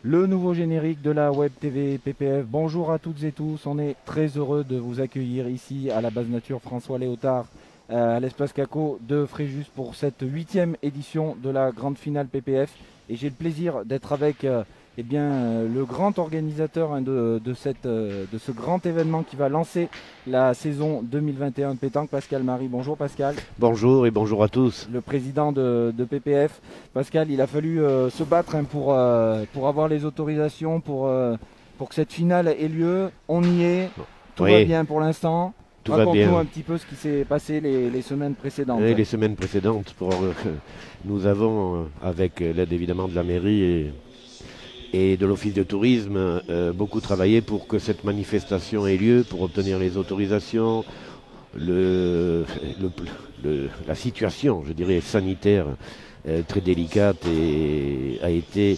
Le nouveau générique de la Web TV PPF. Bonjour à toutes et tous, on est très heureux de vous accueillir ici à la base nature François Léotard, à l'espace Caco de Fréjus pour cette 8e édition de la grande finale PPF. Et j'ai le plaisir d'être avec le grand organisateur de ce grand événement qui va lancer la saison 2021 de pétanque, Pascal Marie. Bonjour Pascal. Bonjour et bonjour à tous. Le président de PPF. Pascal, il a fallu se battre pour avoir les autorisations pour que cette finale ait lieu. On y est, tout va bien pour l'instant. Raconte-nous un petit peu ce qui s'est passé les semaines précédentes. Les semaines précédentes, nous avons, avec l'aide évidemment de la mairie et de l'office de tourisme, beaucoup travaillé pour que cette manifestation ait lieu, pour obtenir les autorisations. La situation, je dirais, sanitaire très délicate et a été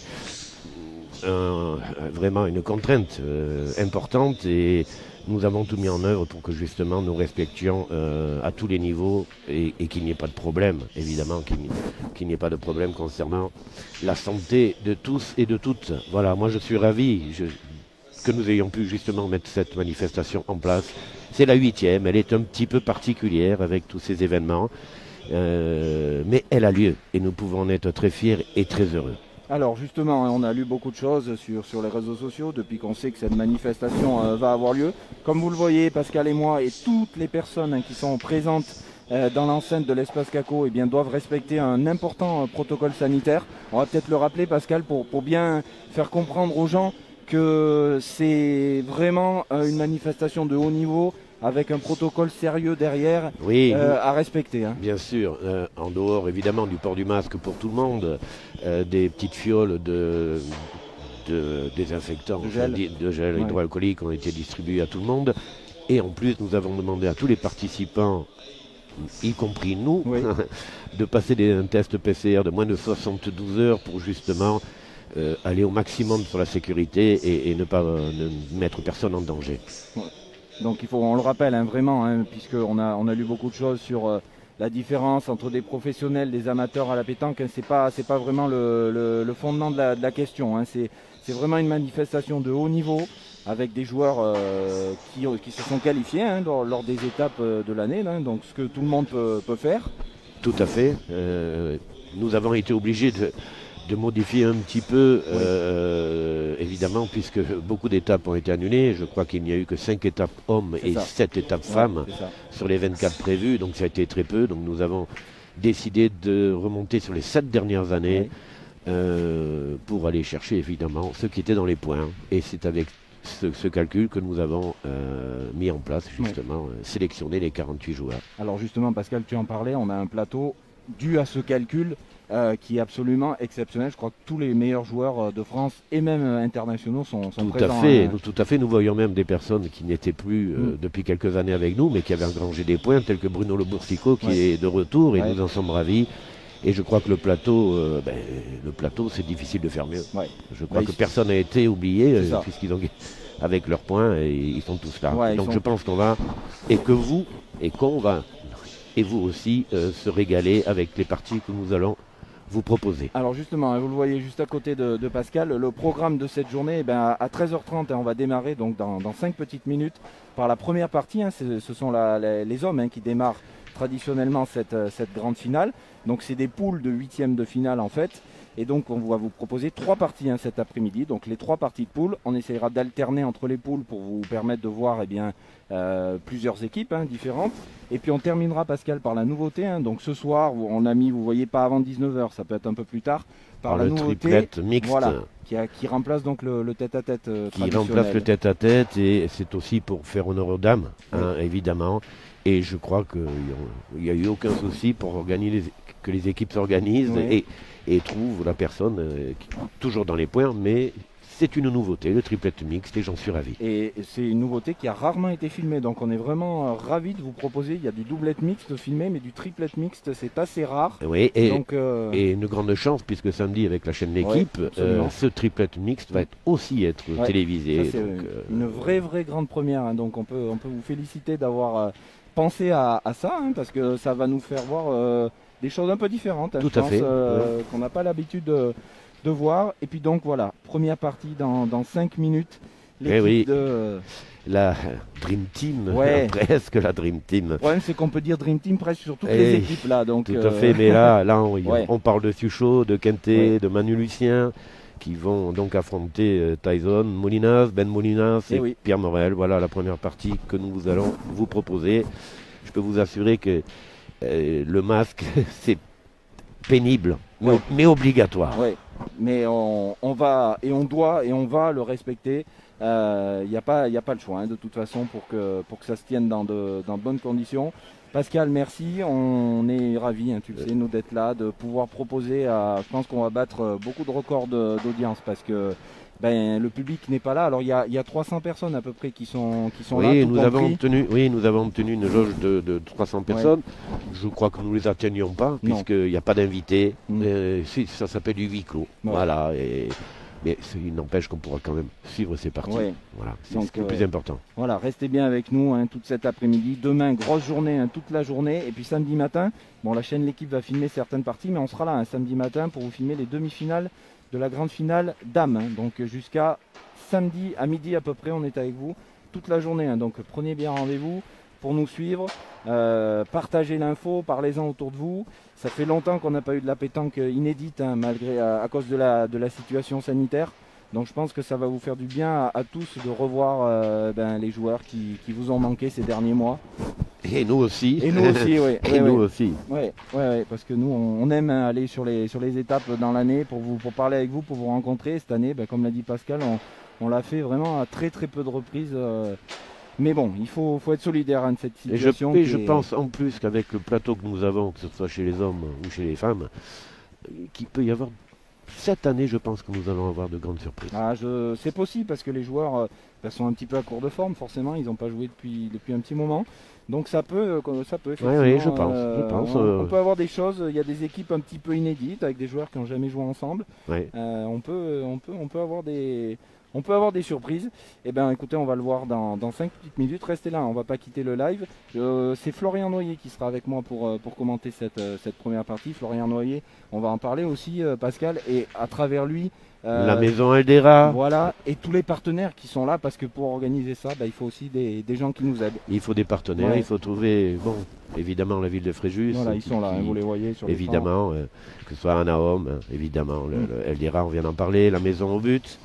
vraiment une contrainte importante, et nous avons tout mis en œuvre pour que justement nous respections à tous les niveaux et qu'il n'y ait pas de problème, évidemment qu'il n'y ait pas de problème concernant la santé de tous et de toutes. Voilà, moi je suis ravi que nous ayons pu justement mettre cette manifestation en place. C'est la 8e, elle est un petit peu particulière avec tous ces événements, mais elle a lieu et nous pouvons en être très fiers et très heureux. Alors justement, on a lu beaucoup de choses sur les réseaux sociaux depuis qu'on sait que cette manifestation va avoir lieu. Comme vous le voyez, Pascal et moi et toutes les personnes qui sont présentes dans l'enceinte de l'espace Caco doivent respecter un important protocole sanitaire. On va peut-être le rappeler, Pascal, pour bien faire comprendre aux gens que c'est vraiment une manifestation de haut niveau avec un protocole sérieux derrière à respecter. Bien sûr, en dehors évidemment du port du masque pour tout le monde, des petites fioles de désinfectants, de gel hydroalcoolique ont été distribuées à tout le monde. Et en plus, nous avons demandé à tous les participants, y compris nous, de passer un test PCR de moins de 72 heures pour justement aller au maximum sur la sécurité et ne mettre personne en danger. Donc on le rappelle vraiment, puisqu'on a lu beaucoup de choses sur la différence entre des professionnels, des amateurs à la pétanque. C'est pas vraiment le fondement de la question. C'est vraiment une manifestation de haut niveau avec des joueurs qui se sont qualifiés lors des étapes de l'année. Donc ce que tout le monde peut faire. Tout à fait. Nous avons été obligés de modifier un petit peu, évidemment, puisque beaucoup d'étapes ont été annulées. Je crois qu'il n'y a eu que 5 étapes hommes et 7 étapes femmes sur les 24 prévues, donc ça a été très peu. Donc nous avons décidé de remonter sur les 7 dernières années pour aller chercher évidemment ce qui était dans les points. Et c'est avec ce calcul que nous avons mis en place, justement, sélectionner les 48 joueurs. Alors justement, Pascal, tu en parlais, on a un plateau dû à ce calcul qui est absolument exceptionnel. Je crois que tous les meilleurs joueurs de France et même internationaux sont présents. Tout à fait, nous voyons même des personnes qui n'étaient plus depuis quelques années avec nous, mais qui avaient engrangé des points, tels que Bruno Le Boursicot qui est de retour, et nous en sommes ravis. Et je crois que le plateau, c'est difficile de faire mieux. Je crois que personne n'a été oublié, puisqu'ils ont, avec leurs points, et ils sont tous là. Donc je pense qu'on va, et qu'on va, et vous aussi, se régaler avec les parties que nous allons vous proposer. Alors justement, vous le voyez juste à côté de Pascal, le programme de cette journée, à 13h30, on va démarrer donc dans 5 petites minutes par la première partie. Ce sont les hommes qui démarrent traditionnellement cette grande finale. Donc c'est des poules de 8e de finale en fait. Et donc on va vous proposer 3 parties cet après-midi. Donc les 3 parties de poules, on essaiera d'alterner entre les poules pour vous permettre de voir plusieurs équipes différentes. Et puis on terminera, Pascal, par la nouveauté. Donc ce soir, on a mis, vous voyez, pas avant 19h, ça peut être un peu plus tard, par la nouveauté, triplette mixte. Voilà, qui remplace donc le tête-à-tête qui remplace le tête-à-tête, et c'est aussi pour faire honneur aux dames, évidemment. Et je crois qu'il n'y a eu aucun souci pour que les équipes s'organisent et trouvent la personne toujours dans les points, mais c'est une nouveauté, le triplette mixte, et j'en suis ravi. Et c'est une nouveauté qui a rarement été filmée, donc on est vraiment ravis de vous proposer. Il y a du doublette mixte filmé, mais du triplette mixte, c'est assez rare. Oui, et une grande chance, puisque samedi, avec la chaîne L'équipe, ce triplette mixte va aussi être télévisé. C'est une vraie grande première, donc on peut vous féliciter d'avoir pensé à ça, parce que ça va nous faire voir des choses un peu différentes. Tout à fait. Qu'on n'a pas l'habitude de voir. Et puis donc voilà, première partie dans 5 minutes. Eh oui. De... La Dream Team, ouais. presque la Dream Team. Le problème, c'est qu'on peut dire Dream Team presque sur toutes les équipes là. Donc, tout à fait, mais là on parle de Suchot, de Quintet, de Manu Lucien, qui vont donc affronter Tyson, Molinas, Ben Molinas et Pierre Morel. Voilà la première partie que nous allons vous proposer. Je peux vous assurer que le masque, c'est pénible, mais obligatoire. Oui, mais on va et on doit et on va le respecter. Il n'y a pas le choix hein, de toute façon pour que ça se tienne dans de bonnes conditions. Pascal, merci, on est ravis, hein, tu le sais, nous d'être là, de pouvoir proposer, je pense qu'on va battre beaucoup de records d'audience parce que le public n'est pas là. Alors il y a 300 personnes à peu près qui sont là. Nous avons obtenu une jauge de 300 personnes. Je crois que nous ne les atteignons pas puisqu'il n'y a pas d'invités. Ça s'appelle du huis clos. Voilà. Mais il n'empêche qu'on pourra quand même suivre ces parties. Voilà, c'est ce qui est le plus important. Voilà, restez bien avec nous hein, toute cet après-midi. Demain, grosse journée, hein, toute la journée. Et puis samedi matin, la chaîne L'équipe va filmer certaines parties, mais on sera là samedi matin pour vous filmer les demi-finales de la grande finale dames. Hein. Donc jusqu'à samedi à midi à peu près, on est avec vous toute la journée. Hein. Donc prenez bien rendez-vous pour nous suivre. Partagez l'info, parlez-en autour de vous. Ça fait longtemps qu'on n'a pas eu de la pétanque inédite, hein, malgré à cause de la situation sanitaire. Donc je pense que ça va vous faire du bien à tous de revoir les joueurs qui vous ont manqué ces derniers mois. Et nous aussi. Et nous aussi, oui. Nous aussi. Ouais, parce que nous, on aime aller sur les étapes dans l'année pour parler avec vous, pour vous rencontrer. Cette année, comme l'a dit Pascal, on l'a fait vraiment à très très peu de reprises. Mais bon, il faut être solidaire de cette situation. Et je pense en plus qu'avec le plateau que nous avons, que ce soit chez les hommes ou chez les femmes, qu'il peut y avoir... Cette année, je pense que nous allons avoir de grandes surprises. C'est possible parce que les joueurs sont un petit peu à court de forme, forcément. Ils n'ont pas joué depuis un petit moment. Donc ça peut effectivement. Oui, je pense. On peut avoir des choses. Il y a des équipes un petit peu inédites avec des joueurs qui n'ont jamais joué ensemble. On peut avoir des surprises. Eh bien, écoutez, on va le voir dans 5 petites minutes. Restez là, on ne va pas quitter le live. C'est Florian Noyer qui sera avec moi pour commenter cette première partie. Florian Noyer, on va en parler aussi, Pascal, et à travers lui... la maison Eldera. Voilà, et tous les partenaires qui sont là, parce que pour organiser ça, il faut aussi des gens qui nous aident. Il faut des partenaires, il faut trouver, évidemment la ville de Fréjus. Voilà, ils sont là, vous les voyez sur évidemment, que ce soit Anaom, évidemment, le Eldera, on vient d'en parler, la maison au but.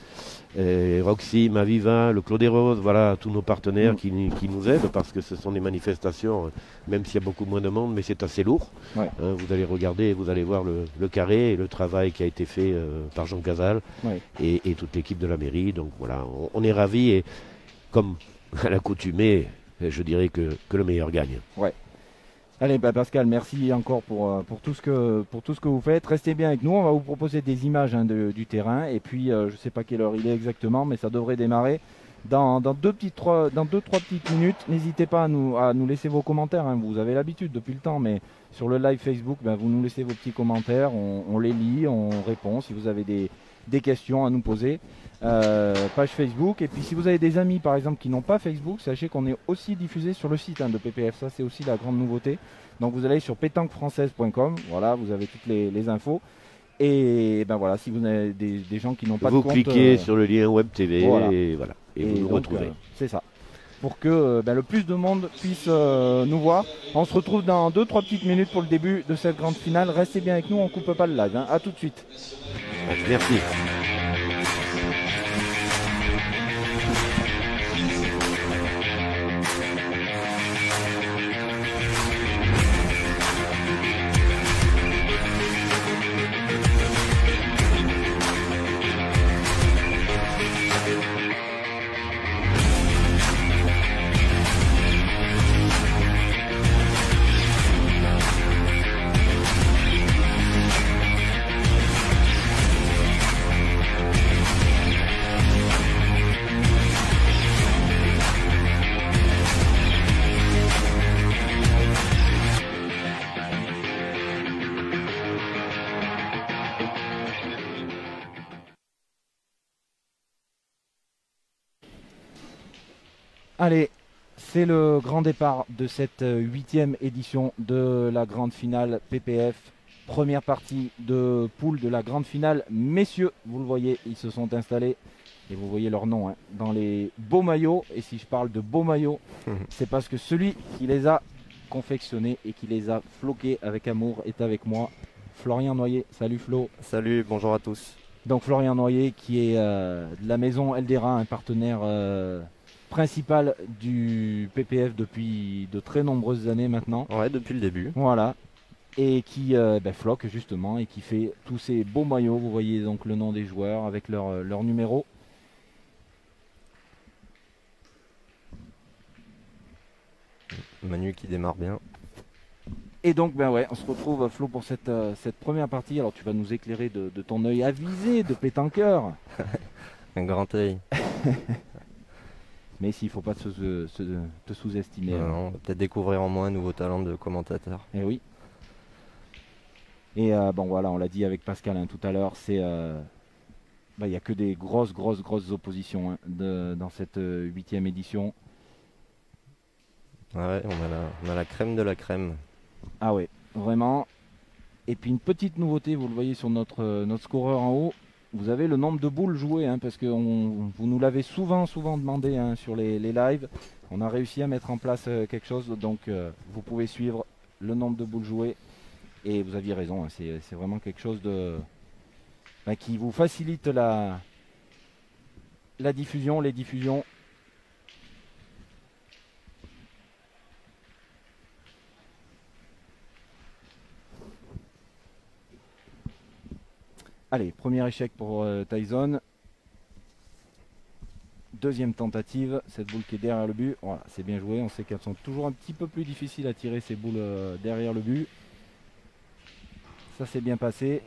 Roxy, Maviva, le Clos des Roses, voilà tous nos partenaires qui nous aident parce que ce sont des manifestations, même s'il y a beaucoup moins de monde, mais c'est assez lourd. Vous allez regarder, vous allez voir le carré et le travail qui a été fait par Jean Casal et toute l'équipe de la mairie. Donc voilà, on est ravis et comme à l'accoutumée, je dirais que le meilleur gagne. Allez, Pascal, merci encore pour tout ce que vous faites. Restez bien avec nous, on va vous proposer des images du terrain. Et puis, je ne sais pas quelle heure il est exactement, mais ça devrait démarrer dans 2-3 petites minutes. N'hésitez pas à nous laisser vos commentaires. Hein. Vous avez l'habitude depuis le temps, mais sur le live Facebook, vous nous laissez vos petits commentaires. On les lit, on répond si vous avez des questions à nous poser. Page Facebook, et puis si vous avez des amis par exemple qui n'ont pas Facebook, sachez qu'on est aussi diffusé sur le site de PPF, ça c'est aussi la grande nouveauté. Donc vous allez sur pétanquefrançaise.com, voilà, vous avez toutes les infos. Et voilà, si vous avez des gens qui n'ont pas de compte, vous cliquez sur le lien Web TV et vous nous retrouvez. C'est ça, pour que le plus de monde puisse nous voir. On se retrouve dans 2-3 petites minutes pour le début de cette grande finale. Restez bien avec nous, on ne coupe pas le live, à tout de suite. Merci. Allez, c'est le grand départ de cette 8e édition de la grande finale PPF première partie de poule de la grande finale. Messieurs, vous le voyez, ils se sont installés. Et vous voyez leur nom hein, dans les beaux maillots. Et si je parle de beaux maillots, c'est parce que celui qui les a confectionnés et qui les a floqués avec amour est avec moi. Florian Noyer. Salut Flo. Salut, bonjour à tous. Donc Florian Noyer qui est de la maison Eldera, un partenaire principal du PPF depuis de très nombreuses années maintenant. Ouais, depuis le début. Voilà. Et qui floque justement et qui fait tous ces beaux maillots. Vous voyez donc le nom des joueurs avec leur numéro. Manu qui démarre bien. Et donc on se retrouve Flo pour cette première partie. Alors tu vas nous éclairer de ton œil avisé de pétanqueur. Un grand œil. Mais s'il ne faut pas te sous-estimer. Non, on va peut-être découvrir en moi un nouveau talent de commentateur. Et oui. Et on l'a dit avec Pascal hein, tout à l'heure, il n'y a que des grosses oppositions hein, dans cette 8e édition. Ouais, on a la crème de la crème. Ah ouais, vraiment. Et puis une petite nouveauté, vous le voyez sur notre scoreur en haut, vous avez le nombre de boules jouées, hein, parce que vous nous l'avez souvent demandé hein, sur les lives. On a réussi à mettre en place quelque chose, donc vous pouvez suivre le nombre de boules jouées. Et vous aviez raison, hein, c'est vraiment quelque chose qui vous facilite la diffusion, les diffusions. Allez, premier échec pour Tyson. Deuxième tentative, cette boule qui est derrière le but. Voilà, c'est bien joué. On sait qu'elles sont toujours un petit peu plus difficiles à tirer ces boules derrière le but. Ça s'est bien passé.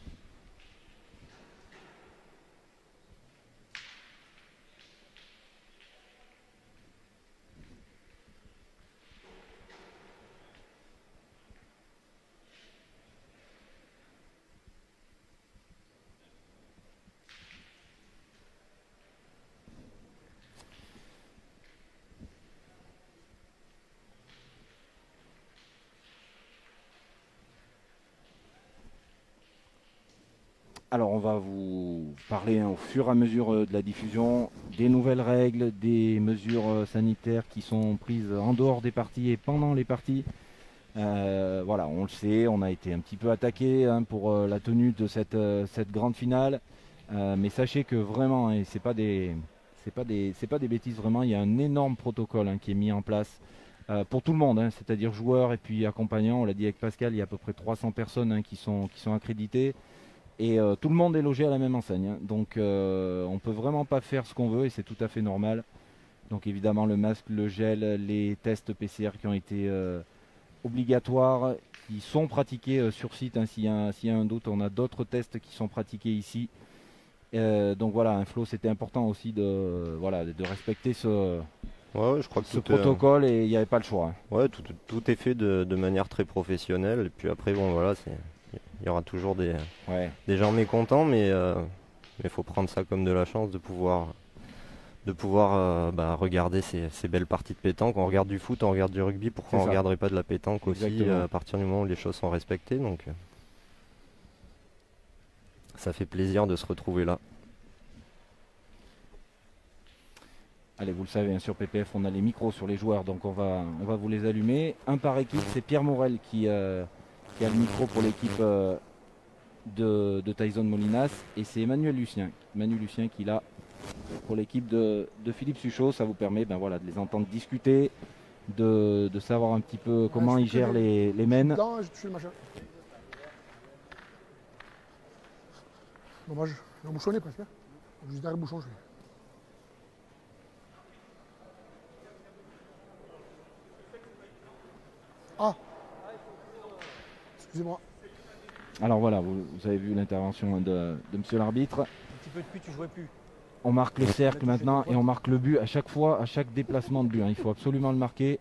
Alors on va vous parler hein, au fur et à mesure de la diffusion des nouvelles règles, des mesures sanitaires qui sont prises en dehors des parties et pendant les parties. Voilà, on le sait, on a été un petit peu attaqué hein, pour la tenue de cette grande finale. Mais sachez que vraiment, et c'est pas des bêtises vraiment, il y a un énorme protocole hein, qui est mis en place pour tout le monde, hein, c'est-à-dire joueurs et puis accompagnants. On l'a dit avec Pascal, il y a à peu près 300 personnes hein, qui sont accréditées. Et tout le monde est logé à la même enseigne. Hein. Donc on ne peut vraiment pas faire ce qu'on veut et c'est tout à fait normal. Donc évidemment le masque, le gel, les tests PCR qui ont été obligatoires, qui sont pratiqués sur site. Hein. S'il y a un doute, on a d'autres tests qui sont pratiqués ici. Donc voilà, un Flo, c'était important aussi de respecter ce je crois que ce protocole et il n'y avait pas le choix. Hein. Ouais, tout est fait de manière très professionnelle. Et puis après, il y aura toujours des gens mécontents, mais il faut prendre ça comme de la chance de pouvoir regarder ces belles parties de pétanque. On regarde du foot, on regarde du rugby, pourquoi on ne regarderait pas de la pétanque aussi à partir du moment où les choses sont respectées. Donc ça fait plaisir de se retrouver là. Allez, vous le savez, hein, sur PPF, on a les micros sur les joueurs, donc on va vous les allumer. Un par équipe, c'est Pierre Morel qui a le micro pour l'équipe de Tyson Molinas, et c'est Emmanuel Lucien qui l'a pour l'équipe de Philippe Suchot. Ça vous permet de les entendre discuter, de savoir un petit peu comment ils gèrent les mènes. Dommage, il a bouchonné presque. Juste derrière le bouchon, je fais. Ah, excusez-moi. Alors voilà, vous avez vu l'intervention de monsieur l'arbitre. Un petit peu de pluie, tu jouais plus. On marque le cercle maintenant et on marque le but à chaque fois, à chaque déplacement de but. Hein. Il faut absolument le marquer.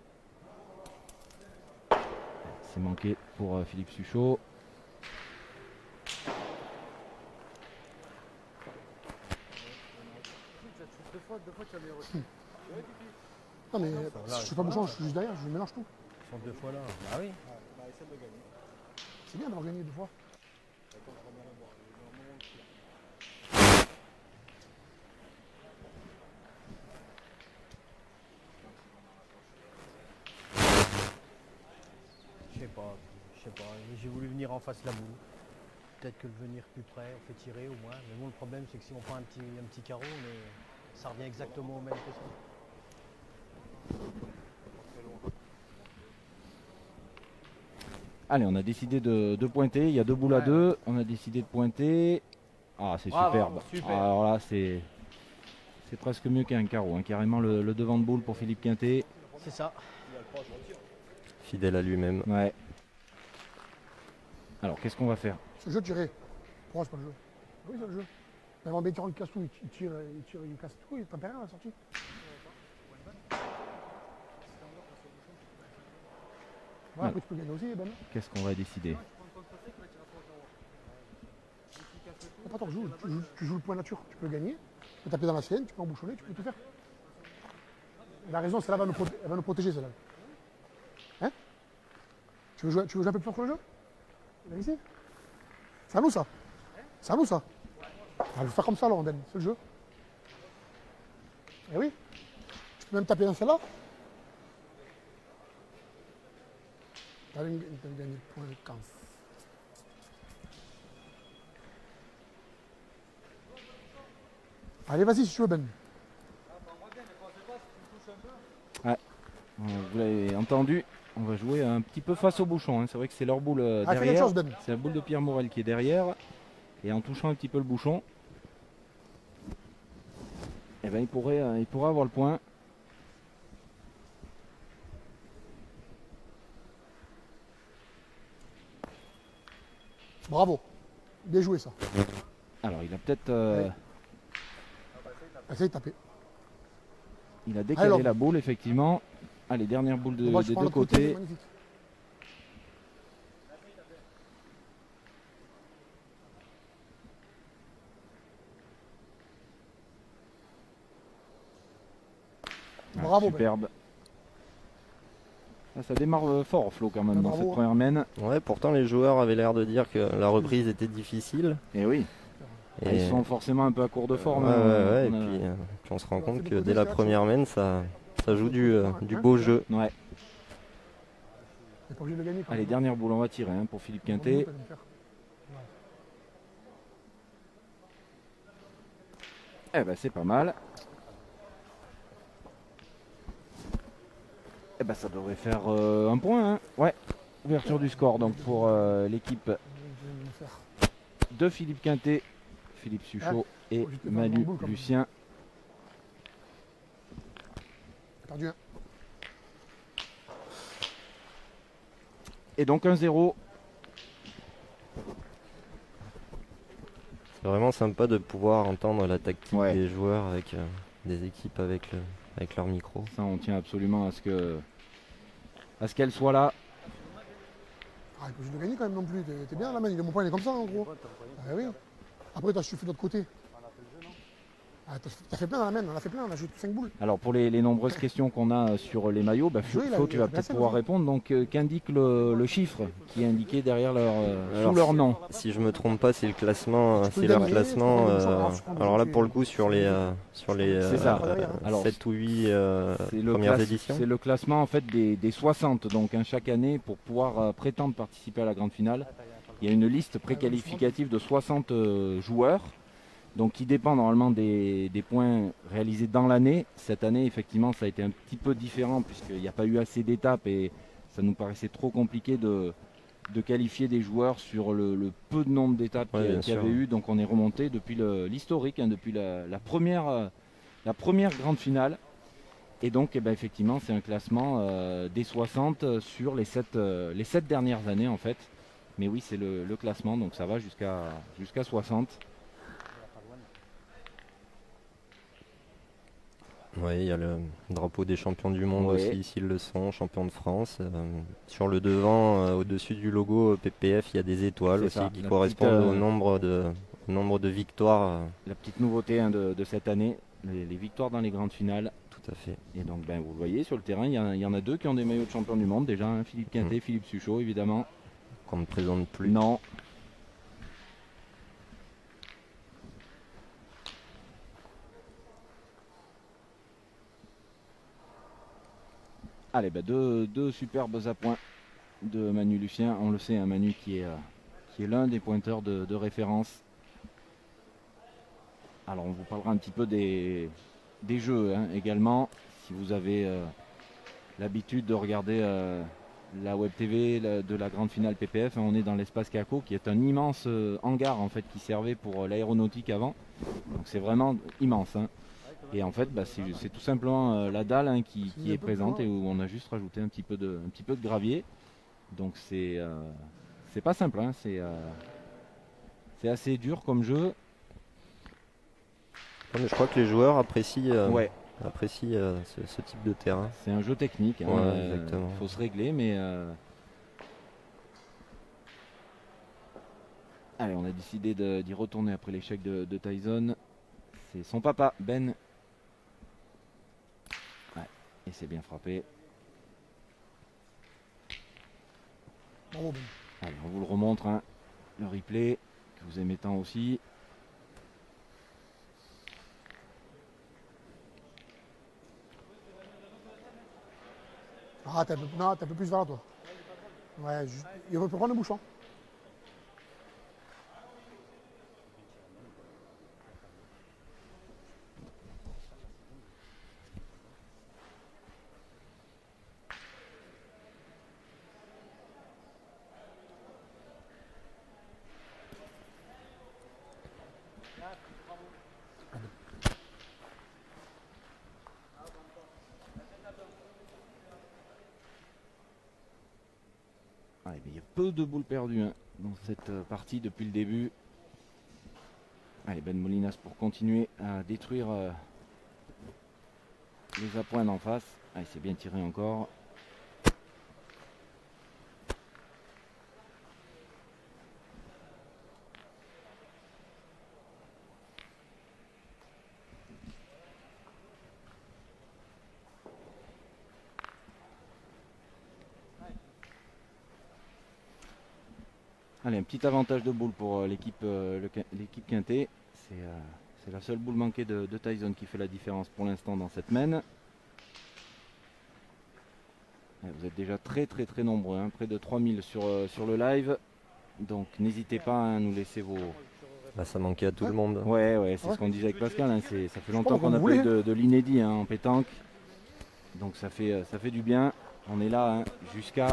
C'est manqué pour Philippe Suchot. Non mais si je suis pas bouchon, je suis juste derrière, je mélange tout. Ils sont deux fois là. Ah oui. C'est bien d'avoir gagné 2 fois. Je sais pas. J'ai voulu venir en face de la boule. Peut-être que le venir plus près, on fait tirer au moins. Mais bon, le problème, c'est que si on prend un petit carreau, mais ça revient exactement au même que ça. Allez, on a décidé de pointer. Il y a 2 boules à 2. On a décidé de pointer. Ah, c'est superbe. Super. Alors là, c'est presque mieux qu'un carreau. Hein. Carrément le devant de boule pour Philippe Quintet. C'est ça. Fidèle à lui-même. Ouais. Alors, qu'est-ce qu'on va faire? Ce jeu tiré. Pourquoi c'est pas le jeu? Oui, c'est le jeu. Mais avant Béthian, il casse tout, il tire, il casse tout, il tape rien à la sortie. Ouais, après tu peux gagner aussi, Ben. Qu'est-ce qu'on va décider? Pas tant, tu joues le point nature, tu peux gagner, tu peux taper dans la sienne, tu peux embouchonner, tu peux tout faire. La raison, celle-là elle va nous protéger, celle-là. Hein? Tu veux jouer un peu plus fort sur le jeu? Viens ici. C'est à nous ça. C'est à nous ça. On va le faire comme ça là, Anden, c'est le jeu. Eh oui. Tu peux même taper dans celle-là. T'as gagné le point 15. Allez, vas-y si tu veux, Ben. Ouais. Vous l'avez entendu. On va jouer un petit peu face au bouchon. Hein. C'est vrai que c'est leur boule derrière. C'est la boule de Pierre Morel qui est derrière. Et en touchant un petit peu le bouchon, eh ben, il pourrait avoir le point. Bravo. Bien joué ça. Alors il a peut-être... Essaye de taper. Il a décalé la boule effectivement. Allez, dernière boule des deux côtés. Bravo. Superbe. Ça démarre fort, Flo, quand même, dans cette première mène. Ouais, pourtant les joueurs avaient l'air de dire que la reprise était difficile. Et oui. Et ils sont forcément un peu à court de forme. Ouais, et puis on se rend compte que dès la première mène, ça joue du beau jeu. Ouais. Allez, dernière boule, on va tirer hein, pour Philippe Quintet. Eh ben c'est pas mal. Eh ben ça devrait faire un point. Hein. Ouais. Ouverture du score donc pour l'équipe de Philippe Quintet, Philippe Suchot et Manu Lucien. Perdu un. Et donc 1-0. C'est vraiment sympa de pouvoir entendre la tactique des joueurs avec des équipes avec leur micro. Ça, on tient absolument à ce qu'elle soit là. Ah, il peut juste le gagner quand même non plus. T'es bien là, man. Mon point il est comme ça en gros. Ah, oui. Après, toi, je suis fait de l'autre côté. Ah, t'as fait plein dans la main, on a fait plein, on a joué 5 boules. Alors pour les nombreuses questions qu'on a sur les maillots, Flo, tu vas peut-être pouvoir répondre. Donc qu'indique le chiffre qui est indiqué derrière sous leur nom? Si je me trompe pas, c'est le classement, c'est leur classement. Alors là pour le coup sur les 7 ou 8 premières éditions. C'est le classement en fait des 60 donc chaque année pour pouvoir prétendre participer à la grande finale. Il y a une liste préqualificative de 60 joueurs. Donc qui dépend normalement des points réalisés dans l'année. Cette année, effectivement, ça a été un petit peu différent puisqu'il n'y a pas eu assez d'étapes et ça nous paraissait trop compliqué de qualifier des joueurs sur le peu de nombre d'étapes qu'il y avait eu. Donc on est remonté depuis l'historique, depuis la première grande finale. Et donc effectivement, c'est un classement des 60 sur les 7 dernières années en fait. Mais oui, c'est le classement, donc ça va jusqu'à 60. Oui, il y a le drapeau des champions du monde aussi, s'ils le sont, champions de France. Sur le devant, au-dessus du logo PPF, il y a des étoiles aussi qui correspondent au nombre de victoires. La petite nouveauté de cette année, les victoires dans les grandes finales. Tout à fait. Et donc vous le voyez sur le terrain, il y en a deux qui ont des maillots de champions du monde déjà, Philippe Quintet, Philippe Suchot évidemment. qu'on ne présente plus. Non. Allez, deux superbes appoints de Manu Lucien. On le sait, un Manu qui est l'un des pointeurs de référence. Alors on vous parlera un petit peu des jeux également. Si vous avez l'habitude de regarder la Web TV de la grande finale PPF, on est dans l'espace Caco qui est un immense hangar en fait qui servait pour l'aéronautique avant. Donc c'est vraiment immense. Et en fait c'est tout simplement la dalle qui est présente et où on a juste rajouté un petit peu de gravier. Donc c'est pas simple, c'est assez dur comme jeu. Mais je crois que les joueurs apprécient, ce type de terrain. C'est un jeu technique, exactement. Faut se régler, mais allez, on a décidé d'y retourner après l'échec de Tyson. C'est son papa, Ben. Ouais, et c'est bien frappé. Bravo, Ben. Allez, on vous le remontre, le replay, que vous aimez tant aussi. Ah, t'es un peu plus vers là, toi. Ouais, il peut prendre le bouchon. Il y a peu de boules perdues dans cette partie depuis le début. Allez, Ben Molinas pour continuer à détruire les appoints d'en face. Allez, c'est bien tiré encore. Allez, un petit avantage de boule pour l'équipe Quintet. C'est la seule boule manquée de Tyson qui fait la différence pour l'instant dans cette mène. Vous êtes déjà très nombreux, près de 3000 sur le live. Donc n'hésitez pas à nous laisser vos... Ça manquait à tout le monde. Ouais, c'est ce qu'on disait avec Pascal. Ça fait longtemps qu'on a pas eu de l'inédit en pétanque. Donc ça fait du bien. On est là jusqu'à...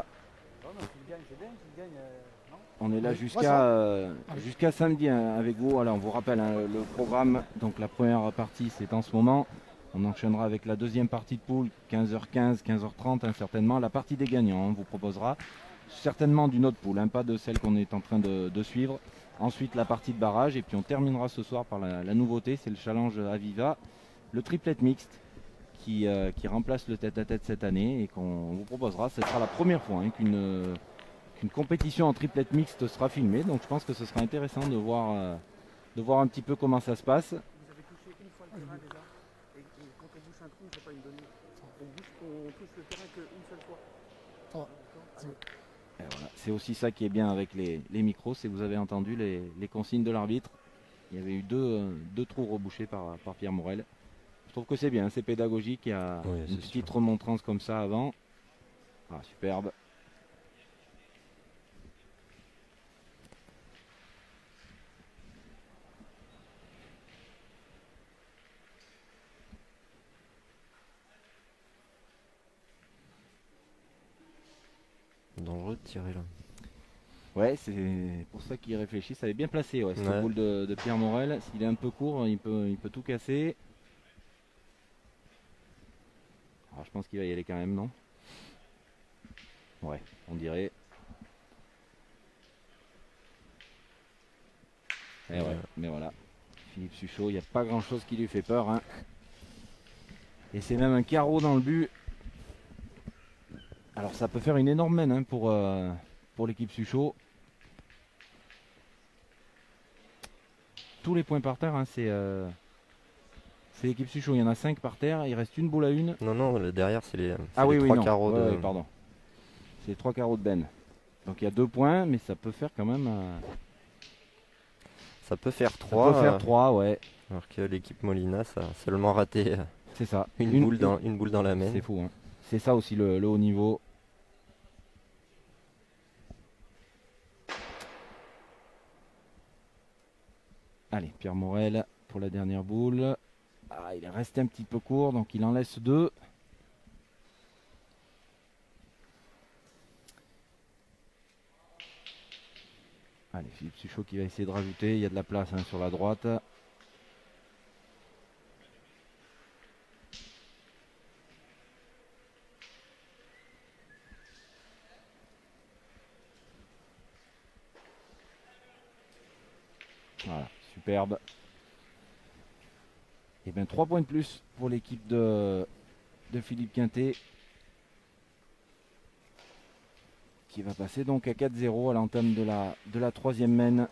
On est là jusqu'à samedi avec vous. Voilà, on vous rappelle le programme. Donc la première partie c'est en ce moment. On enchaînera avec la deuxième partie de poule, 15h15, 15h30 certainement. La partie des gagnants, on vous proposera certainement d'une autre poule, pas de celle qu'on est en train de suivre. Ensuite la partie de barrage et puis on terminera ce soir par la nouveauté, c'est le challenge Aviva, le triplet mixte qui remplace le tête-à-tête cette année et qu'on vous proposera. Ce sera la première fois qu'une compétition en triplet mixte sera filmée, donc je pense que ce sera intéressant de voir un petit peu comment ça se passe. Vous avez touché une fois le terrain déjà, et quand on bouche un trou, on ne fait pas une donnée. On touche le terrain qu'une seule fois. Voilà. C'est aussi ça qui est bien avec les micros, c'est que vous avez entendu les consignes de l'arbitre. Il y avait eu deux trous rebouchés par Pierre Morel. Je trouve que c'est bien, c'est pédagogique, il y a une petite remontrance comme ça avant. Ah, superbe. Dangereux de tirer là. Ouais, c'est pour ça qu'il réfléchit. Ça avait bien placé, cette boule de Pierre Morel. S'il est un peu court, il peut tout casser. Alors, je pense qu'il va y aller quand même, non? Ouais, on dirait. Et ouais, mais voilà. Philippe Suchot, il n'y a pas grand chose qui lui fait peur. Et c'est même un carreau dans le but. Alors ça peut faire une énorme mène pour l'équipe Suchot. Tous les points par terre, c'est l'équipe Suchot. Il y en a 5 par terre, il reste une boule à une. Non, derrière c'est les, trois carreaux pardon. C'est les 3 carreaux de Ben. Donc il y a 2 points, mais ça peut faire quand même... Ça peut faire 3. Ça peut faire 3, ouais. Alors que l'équipe Molinas a seulement raté c'est ça. Une boule dans la main. C'est fou, hein. C'est ça aussi le haut niveau. Allez, Pierre Morel pour la dernière boule. Ah, il est resté un petit peu court, donc il en laisse 2. Allez, Philippe Suchot qui va essayer de rajouter. Il y a de la place hein, sur la droite. Voilà, superbe. Et bien 3 points de plus pour l'équipe de Philippe Quintet. Qui va passer donc à 4-0 à l'entame de la 3e main.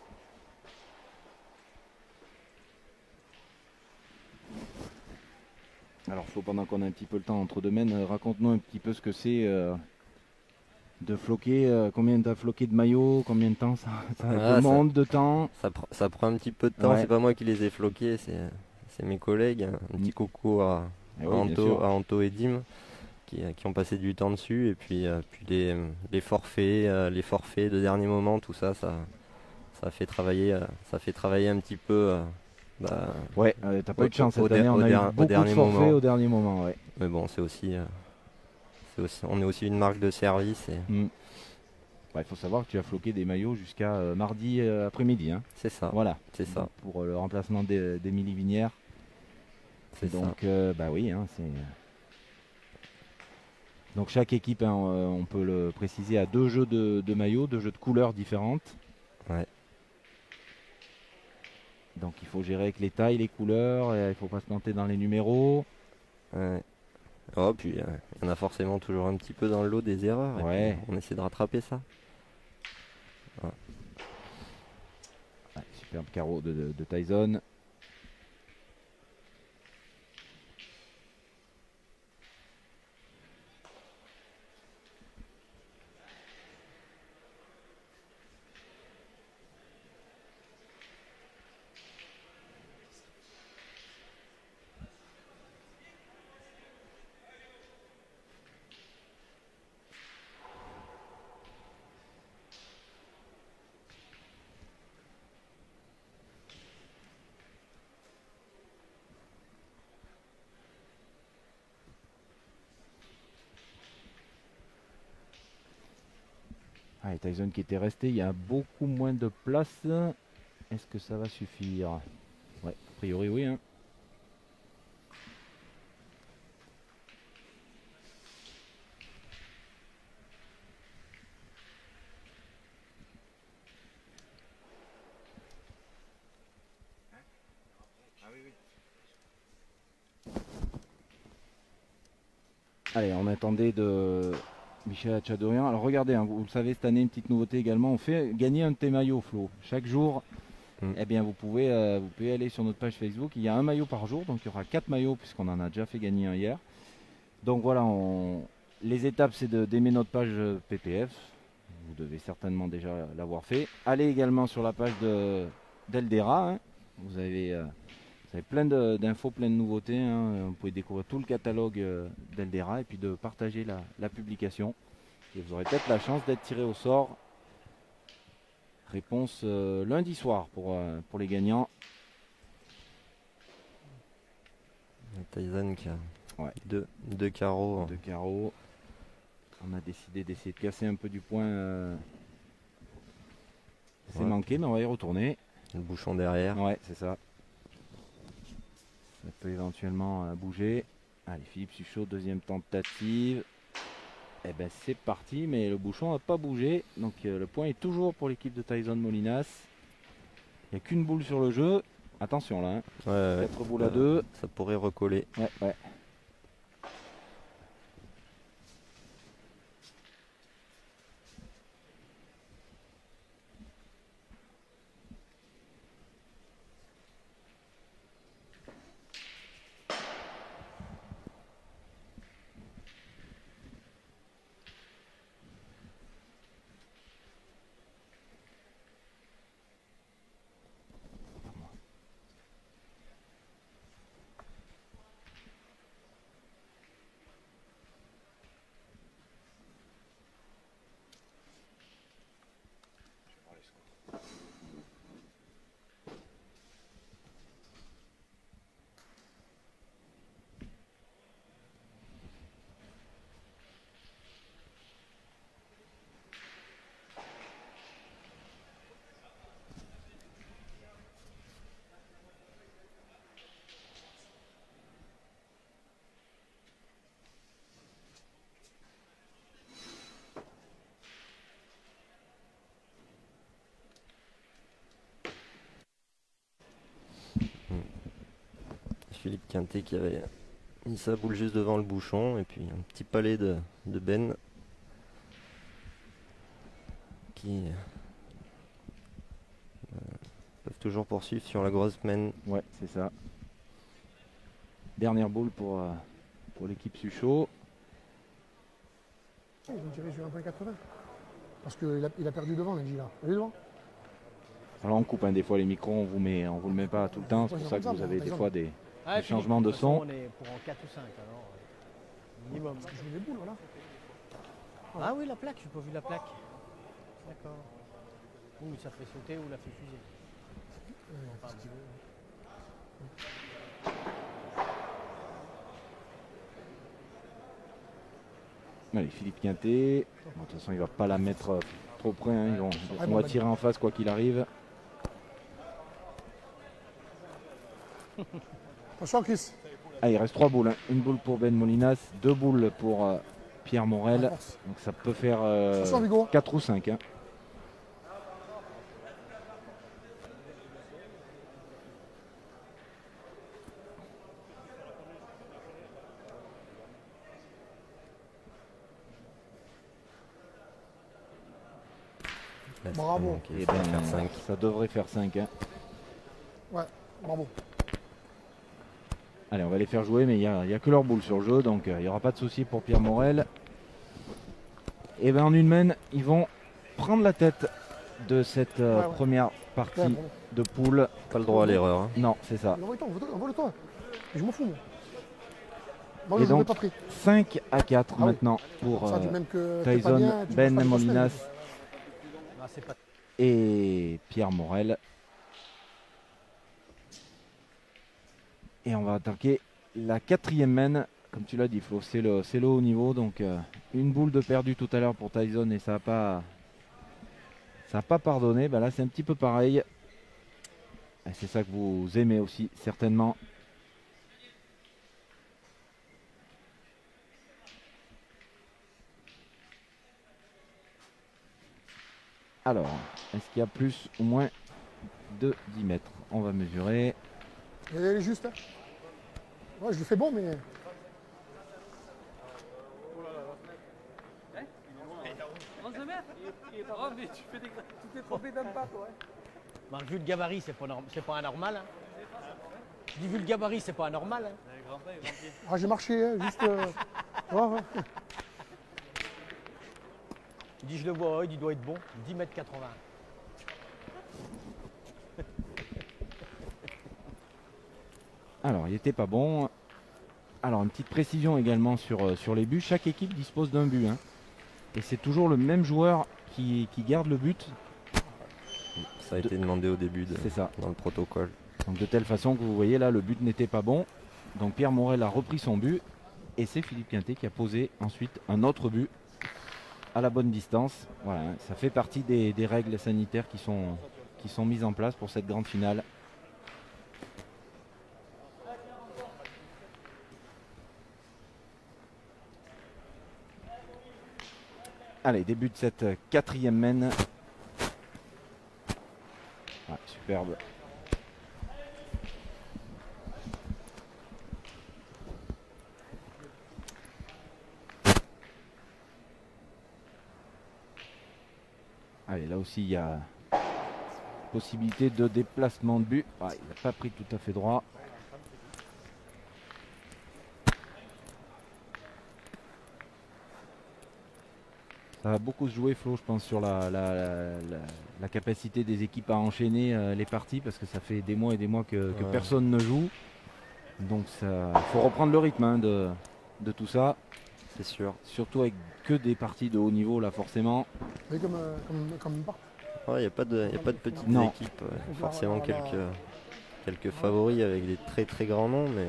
Alors Flo, pendant qu'on a un petit peu le temps entre deux mains, raconte-nous un petit peu ce que c'est de floquer. Combien tu as floqué de maillots, combien de temps ça demande de temps? Ça prend un petit peu de temps, ouais. C'est pas moi qui les ai floqués, c'est mes collègues. Un petit coucou à Anto et Dim. Qui ont passé du temps dessus, et puis les forfaits de dernier moment, tout ça fait travailler un petit peu. Ouais, t'as pas eu de chance cette année, on a eu beaucoup de forfaits au dernier moment. Ouais. Mais bon, on est aussi une marque de service. Il faut savoir que tu as floqué des maillots jusqu'à mardi après-midi. Hein. C'est ça. Voilà. C'est ça. Pour le remplacement d'Émilie Vinière. Donc, oui, hein, c'est. Donc chaque équipe, hein, on peut le préciser, a 2 jeux de maillots, 2 jeux de couleurs différentes. Ouais. Donc il faut gérer avec les tailles, les couleurs, il ne faut pas se planter dans les numéros. Ouais. Oh, puis il y en a forcément toujours un petit peu dans le lot des erreurs. Ouais. Et puis, on essaie de rattraper ça. Ouais. Ouais, superbe carreau de Tyson. Allez, Tyson qui était resté, il y a beaucoup moins de place. Est-ce que ça va suffire? Ouais, a priori oui. Hein. Allez, on attendait de Michel Hachadorian. Alors regardez, hein, vous le savez, cette année, une petite nouveauté également. On fait gagner un de tes maillots, Flo. Chaque jour, eh bien, vous pouvez aller sur notre page Facebook. Il y a un maillot par jour, donc il y aura 4 maillots puisqu'on en a déjà fait gagner un hier. Donc voilà, les étapes, c'est d'aimer notre page PPF. Vous devez certainement déjà l'avoir fait. Allez également sur la page d'Eldera. Hein. Vous avez plein d'infos, plein de nouveautés. Hein. Vous pouvez découvrir tout le catalogue d'Eldera et puis de partager la publication. Et vous aurez peut-être la chance d'être tiré au sort. Réponse lundi soir pour les gagnants. Tyson qui a deux carreaux. 2 carreaux. On a décidé d'essayer de casser un peu du point. C'est manqué, mais on va y retourner. Le bouchon derrière. Ouais, c'est ça. Ça peut éventuellement bouger. Allez, Philippe Suchot, deuxième tentative. Eh ben c'est parti, mais le bouchon n'a pas bougé. Donc le point est toujours pour l'équipe de Tyson Molinas. Il n'y a qu'une boule sur le jeu. Attention là. Hein. 4 boules à 2. Ça pourrait recoller. Ouais. Philippe Quintet qui avait mis sa boule juste devant le bouchon. Et puis un petit palais de Ben qui peuvent toujours poursuivre sur la grosse main. Ouais, c'est ça. Dernière boule pour l'équipe Suchot. Ils vont tirer sur 1,80. Parce qu'il a perdu devant, Nenji, là. Vous avez devant. Alors on coupe des fois les micros, on vous le met pas tout le temps, c'est pour ça que vous avez des fois des changements de son. On est pour en 4 ou 5 alors. Minimum. Parce que je mets les boules, voilà. Ah oui, la plaque, j'ai pas vu la plaque. D'accord. Ou ça fait sauter ou la fait fuser. Allez, Philippe Quintet. Bon, de toute façon, il va pas la mettre trop près. Hein. On va tirer en face quoi qu'il arrive. Attention, Chris. Ah, il reste 3 boules. Hein. Une boule pour Ben Molinas, 2 boules pour Pierre Morel. Donc ça peut faire 4 ou 5. Hein. Bravo. Et ben, faire 5. Ça devrait faire 5. Hein. Ouais, bravo. Allez, on va les faire jouer, mais il n'y a que leur boule sur le jeu, donc il n'y aura pas de souci pour Pierre Morel. Et bien en une main, ils vont prendre la tête de cette première partie de poule. Pas le droit à l'erreur. Hein. Non, c'est ça. Envoie-le-toi. Je m'en fous, moi. Moi, et je donc, pas pris. 5 à 4 maintenant pour Tyson, Ben Molinas et Pierre Morel. Et on va attaquer la 4e main. Comme tu l'as dit, Flo, c'est le haut niveau. Donc une boule de perdu tout à l'heure pour Tyson et ça n'a pas pardonné. Ben là, c'est un petit peu pareil. Et c'est ça que vous aimez aussi, certainement. Alors, est-ce qu'il y a plus ou moins de 10 mètres? On va mesurer. Elle est juste. Hein. Ouais, je le fais bon, mais. Oh, mais tu t'es trompé d'un pas, toi. Bah, vu le gabarit, c'est pas anormal. Hein. Je dis vu le gabarit, c'est pas anormal. Hein. Ah, j'ai marché, hein, juste. Ouais. Il dit je le vois, il doit être bon. 10 mètres 80. Alors, il n'était pas bon. Alors, une petite précision également sur les buts. Chaque équipe dispose d'un but. Hein. Et c'est toujours le même joueur qui garde le but. Ça a été demandé au début dans le protocole. Donc de telle façon que vous voyez là, le but n'était pas bon. Donc Pierre Morel a repris son but. Et c'est Philippe Quintet qui a posé ensuite un autre but à la bonne distance. Voilà, hein. Ça fait partie des règles sanitaires qui sont mises en place pour cette grande finale. Allez, début de cette 4e main. Ah, superbe. Allez, là aussi, il y a possibilité de déplacement de but. Ah, il n'a pas pris tout à fait droit. Ça va beaucoup se jouer, Flo, je pense, sur la capacité des équipes à enchaîner les parties, parce que ça fait des mois et des mois que personne ne joue. Donc il faut reprendre le rythme hein, de tout ça. C'est sûr. Surtout avec que des parties de haut niveau, là, forcément. Mais comme une part. Il n'y a pas de petites équipes. Forcément quelques favoris avec des très très grands noms, mais...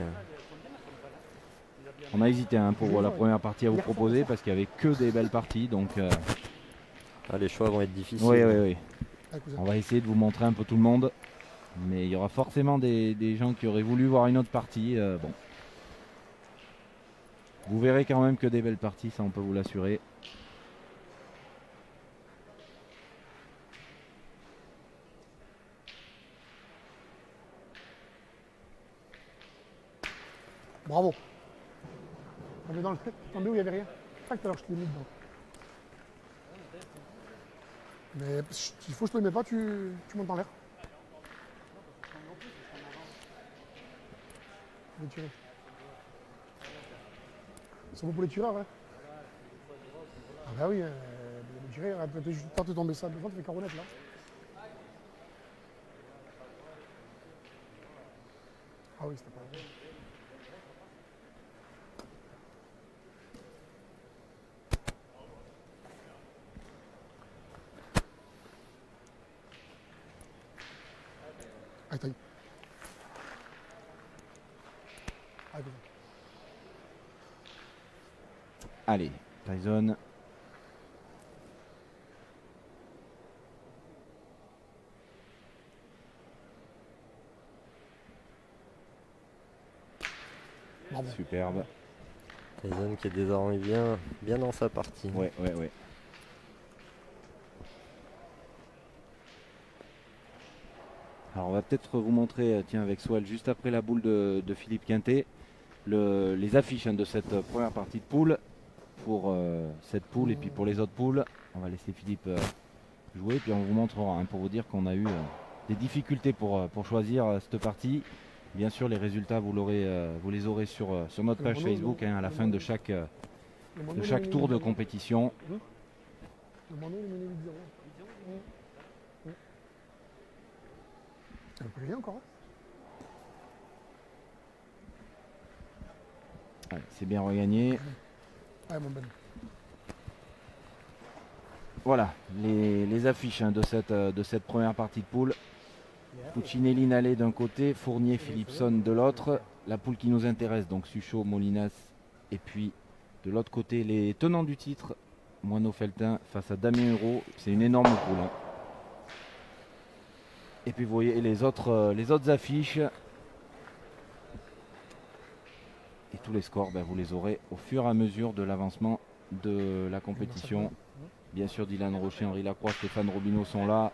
On a hésité hein, pour la première partie à vous proposer parce qu'il n'y avait que des belles parties. Donc, les choix vont être difficiles. Oui. On va essayer de vous montrer un peu tout le monde. Mais il y aura forcément des gens qui auraient voulu voir une autre partie. Bon. Vous verrez quand même que des belles parties, ça on peut vous l'assurer. Bravo. On est dans le tombé où il n'y avait rien. Tac, tout à l'heure, je te l'ai mis dedans. Mais il faut que je te le mets pas, tu montes en l'air. Je vais tirer. Ça vaut pour les tireurs, hein. Ah bah oui, les tirer, quand tu tombé ça devant, tu fais caronette là. Ah oui, c'était pas vrai. Allez, taille. Allez, Tyson. Bravo. Superbe. Tyson qui est désormais bien dans sa partie. Ouais. Alors on va peut-être vous montrer, tiens, avec Swell, juste après la boule de Philippe Quintet, les affiches de cette première partie de poule, pour cette poule et puis pour les autres poules. On va laisser Philippe jouer, puis on vous montrera, pour vous dire qu'on a eu des difficultés pour choisir cette partie. Bien sûr, les résultats, vous les aurez sur notre page Facebook à la fin de chaque tour de compétition. Le Mano, il est mené 8-0. Elle peut rien encore. Ouais, c'est bien regagné. Ouais, mon Ben. Voilà les affiches de cette première partie de poule. Puccinelli, Nallet d'un côté, Fournier, Philipson de l'autre. La poule qui nous intéresse, donc Suchot, Molinas. Et puis de l'autre côté, les tenants du titre, Moineau-Feltin face à Damien Hureau. C'est une énorme poule. Hein. Et puis vous voyez les autres affiches. Et tous les scores, vous les aurez au fur et à mesure de l'avancement de la compétition. Bien sûr, Dylan Rocher, Henri Lacroix, Stéphane Robineau sont là.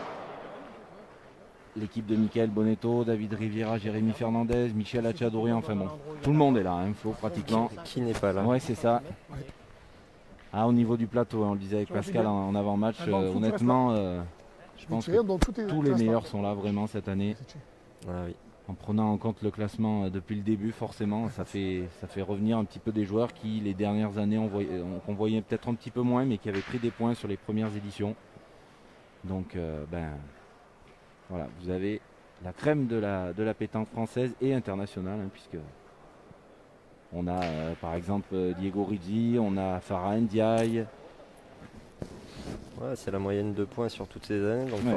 L'équipe de Michael Bonetto, David Riviera, Jérémy Fernandez, Michel Hachadorian, enfin bon, tout le monde est là, Flo, pratiquement. Qui n'est pas là? Ouais, c'est ça. Au niveau du plateau, on le disait avec Pascal en avant-match, honnêtement, je pense que tous les meilleurs sont là vraiment cette année. Ah oui. En prenant en compte le classement depuis le début, forcément, ça fait revenir un petit peu des joueurs qui, les dernières années, qu'on voyait peut-être un petit peu moins, mais qui avaient pris des points sur les premières éditions. Donc, voilà, vous avez la crème de la pétanque française et internationale, puisque on a par exemple Diego Rizzi, on a Farah Ndiaye. Ouais, c'est la moyenne de points sur toutes ces années, donc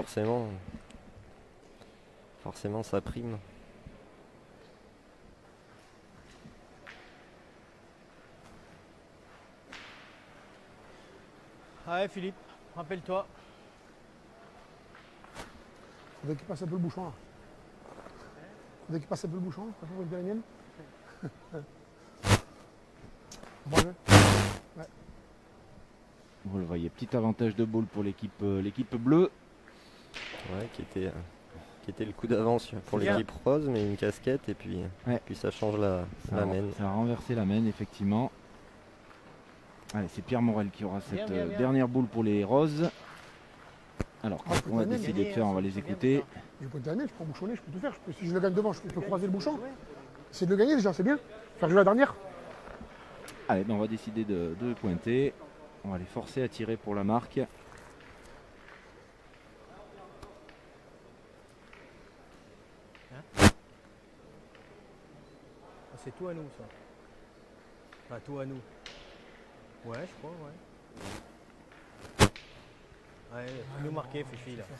forcément ça prime. Ah ouais, Philippe, rappelle-toi. Faudrait qu'il passe un peu le bouchon là. Faudrait qu'il passe un peu le bouchon, ça faut une la mienne. Bon jeu. Ouais. Vous le voyez, petit avantage de boule pour l'équipe bleue. Ouais, qui était le coup d'avance pour l'équipe rose, mais une casquette et puis ça change la main. Ça a renversé la main, effectivement. Allez, c'est Pierre Morel qui aura cette dernière boule pour les roses. Alors, qu'est-ce qu'on va décider de faire? On va les écouter. Je peux gagner, je peux bouchonner, je peux tout faire. Si je le gagne devant, je peux croiser le bouchon. C'est de le gagner déjà, c'est bien. Faire jouer la dernière. Allez, on va décider de pointer. On va les forcer à tirer pour la marque. C'est tout à nous, ça. Enfin, tout à nous. Ouais, je crois, ouais. Ouais, nous marquer, Fifi, là.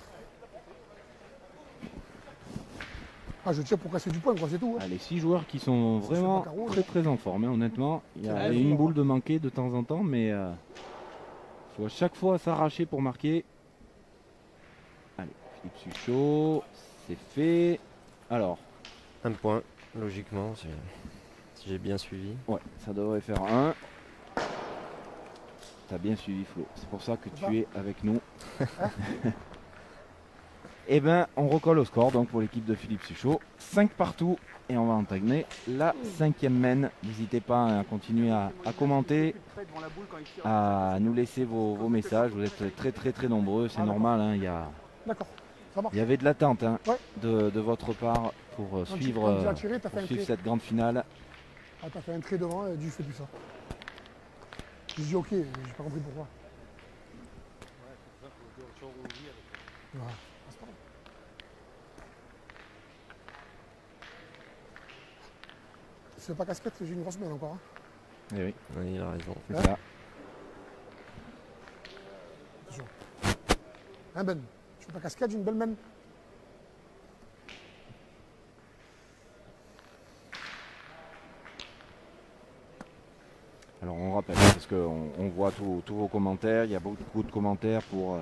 Ah, je tire pour casser du point, quoi, c'est tout. Hein. Les 6 joueurs qui sont vraiment très en forme, honnêtement. Il y a une boule de manquer de temps en temps, mais il faut à chaque fois s'arracher pour marquer. Allez, Philippe Suchot, c'est fait. Alors. Un point, logiquement, si j'ai bien suivi. Ouais, ça devrait faire 1. T'as bien suivi, Flo. C'est pour ça que tu es avec nous. Et ben on recolle au score donc pour l'équipe de Philippe Suchot. 5 partout et on va entamer la 5e main. N'hésitez pas à continuer à commenter, à nous laisser vos messages. Vous êtes très nombreux, c'est normal. Hein, il y avait de l'attente hein, de votre part pour suivre cette grande finale. Ah, t'as fait un trait devant et tu fais tout ça. J'ai dit ok, j'ai pas compris pourquoi. Ouais, c'est pas grave. Tu fais pas casquette, j'ai une grosse main encore. Hein. Eh oui. Oui, il a raison. C'est ça. Attention. Hein Ben, tu fais pas casquette, j'ai une belle main. Alors on rappelle, parce qu'on voit tous vos commentaires, il y a beaucoup de commentaires pour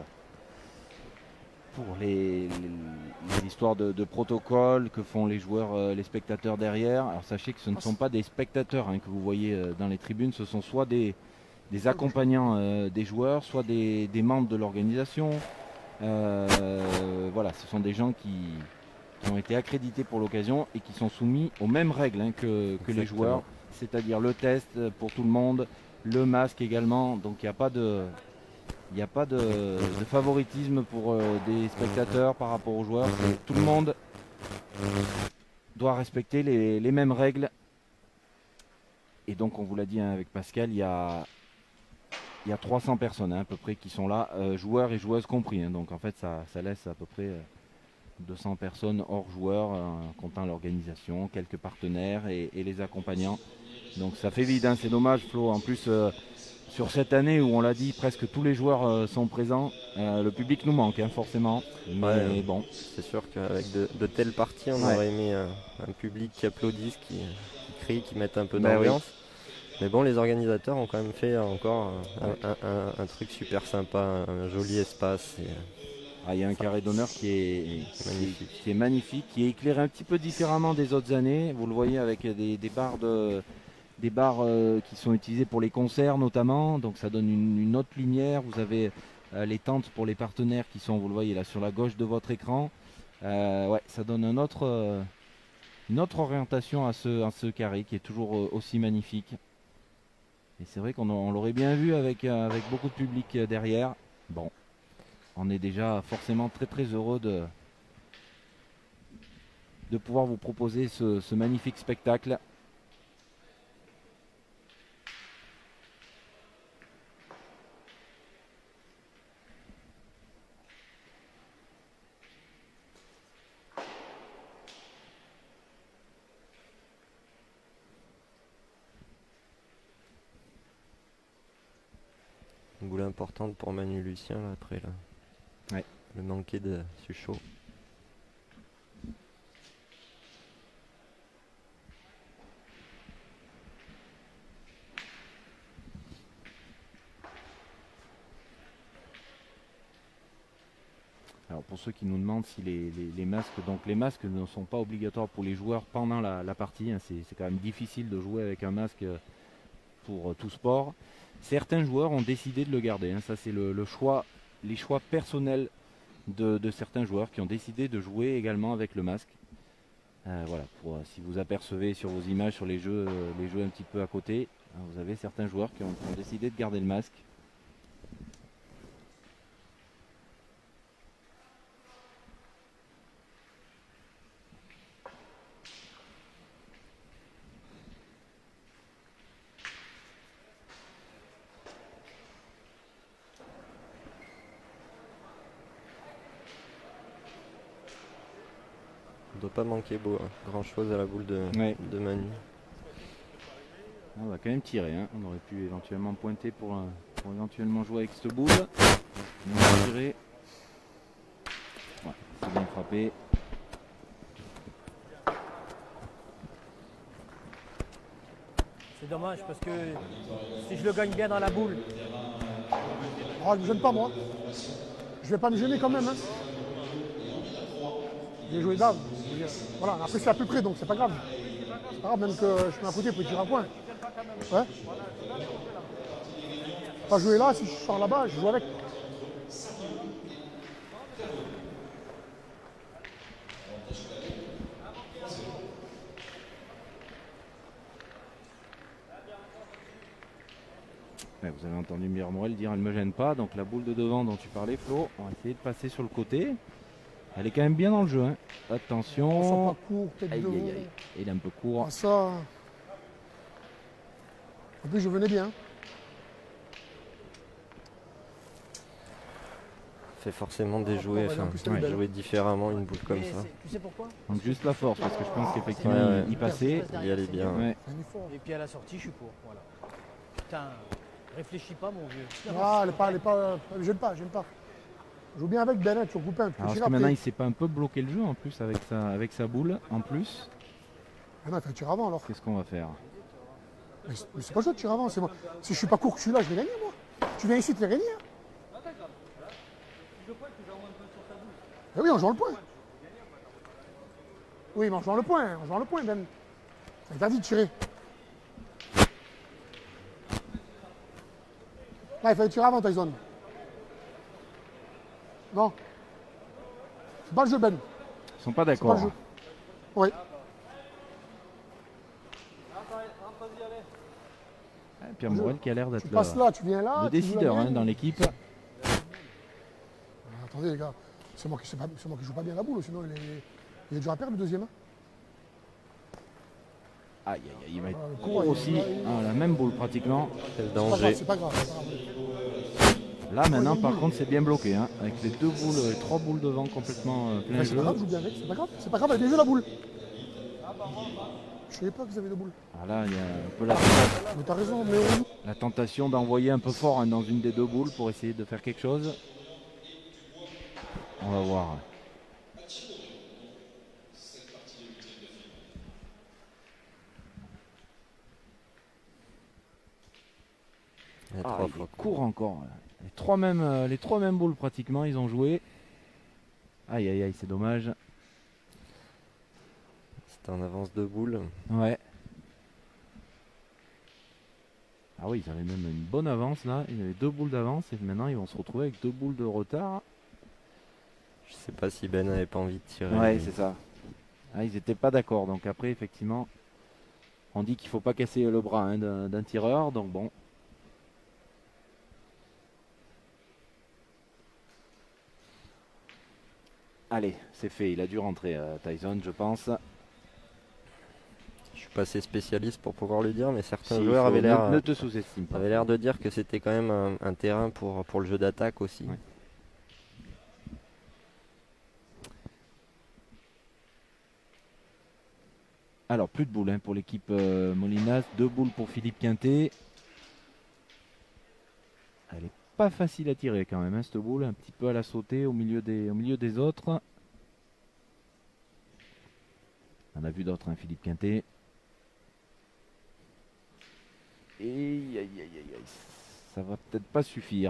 les histoires de protocole que font les joueurs, les spectateurs derrière. Alors sachez que ce ne sont pas des spectateurs hein, que vous voyez dans les tribunes, ce sont soit des accompagnants des joueurs, soit des membres de l'organisation. Voilà, ce sont des gens qui ont été accrédités pour l'occasion et qui sont soumis aux mêmes règles hein, que les joueurs. C'est-à-dire le test pour tout le monde, le masque également, donc il n'y a pas de favoritisme pour des spectateurs par rapport aux joueurs. Tout le monde doit respecter les mêmes règles. Et donc on vous l'a dit hein, avec Pascal, il y a 300 personnes hein, à peu près qui sont là, joueurs et joueuses compris. Hein, donc en fait ça laisse à peu près 200 personnes hors joueurs, comptant l'organisation, quelques partenaires et les accompagnants. Donc ça fait vide, hein, c'est dommage Flo. En plus, sur cette année où on l'a dit, presque tous les joueurs sont présents, le public nous manque hein, forcément. Mais bon. C'est sûr qu'avec de telles parties, on aurait aimé un public qui applaudisse, qui crie, qui mette un peu d'ambiance. Oui. Mais bon, les organisateurs ont quand même fait encore un truc super sympa, un joli espace. Il y a un carré d'honneur qui est magnifique, qui est éclairé un petit peu différemment des autres années. Vous le voyez avec des barres qui sont utilisées pour les concerts notamment, donc ça donne une autre lumière. Vous avez les tentes pour les partenaires qui sont, vous le voyez là sur la gauche de votre écran. Ça donne une autre orientation à ce carré qui est toujours aussi magnifique. Et c'est vrai qu'on l'aurait bien vu avec beaucoup de public derrière. Bon, on est déjà forcément très heureux de pouvoir vous proposer ce magnifique spectacle. Une boule importante pour Manu Lucien là, après là. Ouais. Le manqué de Suchot. Alors pour ceux qui nous demandent si les masques, donc les masques ne sont pas obligatoires pour les joueurs pendant la partie, hein, c'est quand même difficile de jouer avec un masque pour tout sport. Certains joueurs ont décidé de le garder, hein, ça c'est les choix personnels de certains joueurs qui ont décidé de jouer également avec le masque. Voilà, si vous apercevez sur vos images, sur les jeux un petit peu à côté, hein, vous avez certains joueurs qui ont décidé de garder le masque. On ne doit pas manquer grand chose à la boule de Manu. On va quand même tirer, hein. On aurait pu éventuellement pointer pour éventuellement jouer avec cette boule. On va tirer. Ouais, c'est bien frappé. C'est dommage parce que si je le gagne bien dans la boule. Oh, ne me gêne pas moi. Je vais pas me gêner quand même. Hein. J'ai joué dame. Voilà, après c'est à peu près donc c'est pas grave. C'est pas grave, même que je suis à côté pour tirer un point. Ouais. Pas jouer là, si je sors là-bas, je joue avec. Ouais, vous avez entendu Mirmorel dire elle me gêne pas. Donc la boule de devant dont tu parlais, Flo, on va essayer de passer sur le côté. Elle est quand même bien dans le jeu. Hein. Attention. Pas court, aïe, aïe, aïe. Il est un peu court. Ah, ça. En plus, je venais bien. Fait forcément déjouer, jouer différemment une boule comme ça. Tu sais pourquoi? Donc juste la force, parce que je pense qu'effectivement il passait. Il y allait bien. Ouais. Et puis à la sortie, je suis pour. Voilà. Putain, réfléchis pas, mon vieux. Ah, elle est pas. J'aime pas. Joue bien avec Ben, tu recoupes un peu. Alors est-ce que maintenant il s'est pas un peu bloqué le jeu en plus avec sa boule en plus? Ah non, il fait un tir avant alors. Qu'est-ce qu'on va faire? Mais c'est pas joué de tir avant, c'est moi. Si je suis pas court que je suis là, je vais gagner moi. Tu viens ici, tu vas gagner. Hein. Eh oui, on joue le point. Oui, mais on joue le point, Ben. C'est interdit de tirer. Là, il fallait tirer avant Tyson. Non. C'est pas le jeu, Ben. Ils sont pas d'accord. Oui. Pierre Morel qui a l'air d'être tu viens là, le décideur dans l'équipe. Attendez les gars, c'est moi qui joue pas bien la boule, sinon il est dur à perdre le deuxième. Aïe, il va être court aussi. La même boule pratiquement. Quel danger. C'est pas grave. Là maintenant par contre c'est bien bloqué. Hein, avec les trois boules devant complètement plein jeu. C'est pas grave, joue bien avec, c'est pas grave, elle a bien joué la boule. Je savais pas que vous avez deux boules. Ah là, il y a un peu mais t'as raison, mais la tentation d'envoyer un peu fort dans une des deux boules pour essayer de faire quelque chose. On va voir. Il court encore. Les trois mêmes boules pratiquement, ils ont joué. Aïe, c'est dommage. C'était en avance de boules. Ouais. Ah oui, ils avaient même une bonne avance là. Ils avaient 2 boules d'avance et maintenant ils vont se retrouver avec 2 boules de retard. Je sais pas si Ben n'avait pas envie de tirer. Ouais, c'est ça. Ils n'étaient pas d'accord. Donc après, effectivement, on dit qu'il faut pas casser le bras d'un tireur. Donc bon. Allez, c'est fait. Il a dû rentrer Tyson, je pense. Je suis pas assez spécialiste pour pouvoir le dire, mais certains joueurs avaient l'air. Ne te sous-estime pas. Avaient l'air de dire que c'était quand même un terrain pour le jeu d'attaque aussi. Ouais. Alors plus de boules pour l'équipe Molinas, 2 boules pour Philippe Quintet. Elle est pas facile à tirer quand même cette boule, un petit peu à la sauter au milieu des autres. On a vu d'autres, Philippe Quintet. Et ça va peut-être pas suffire.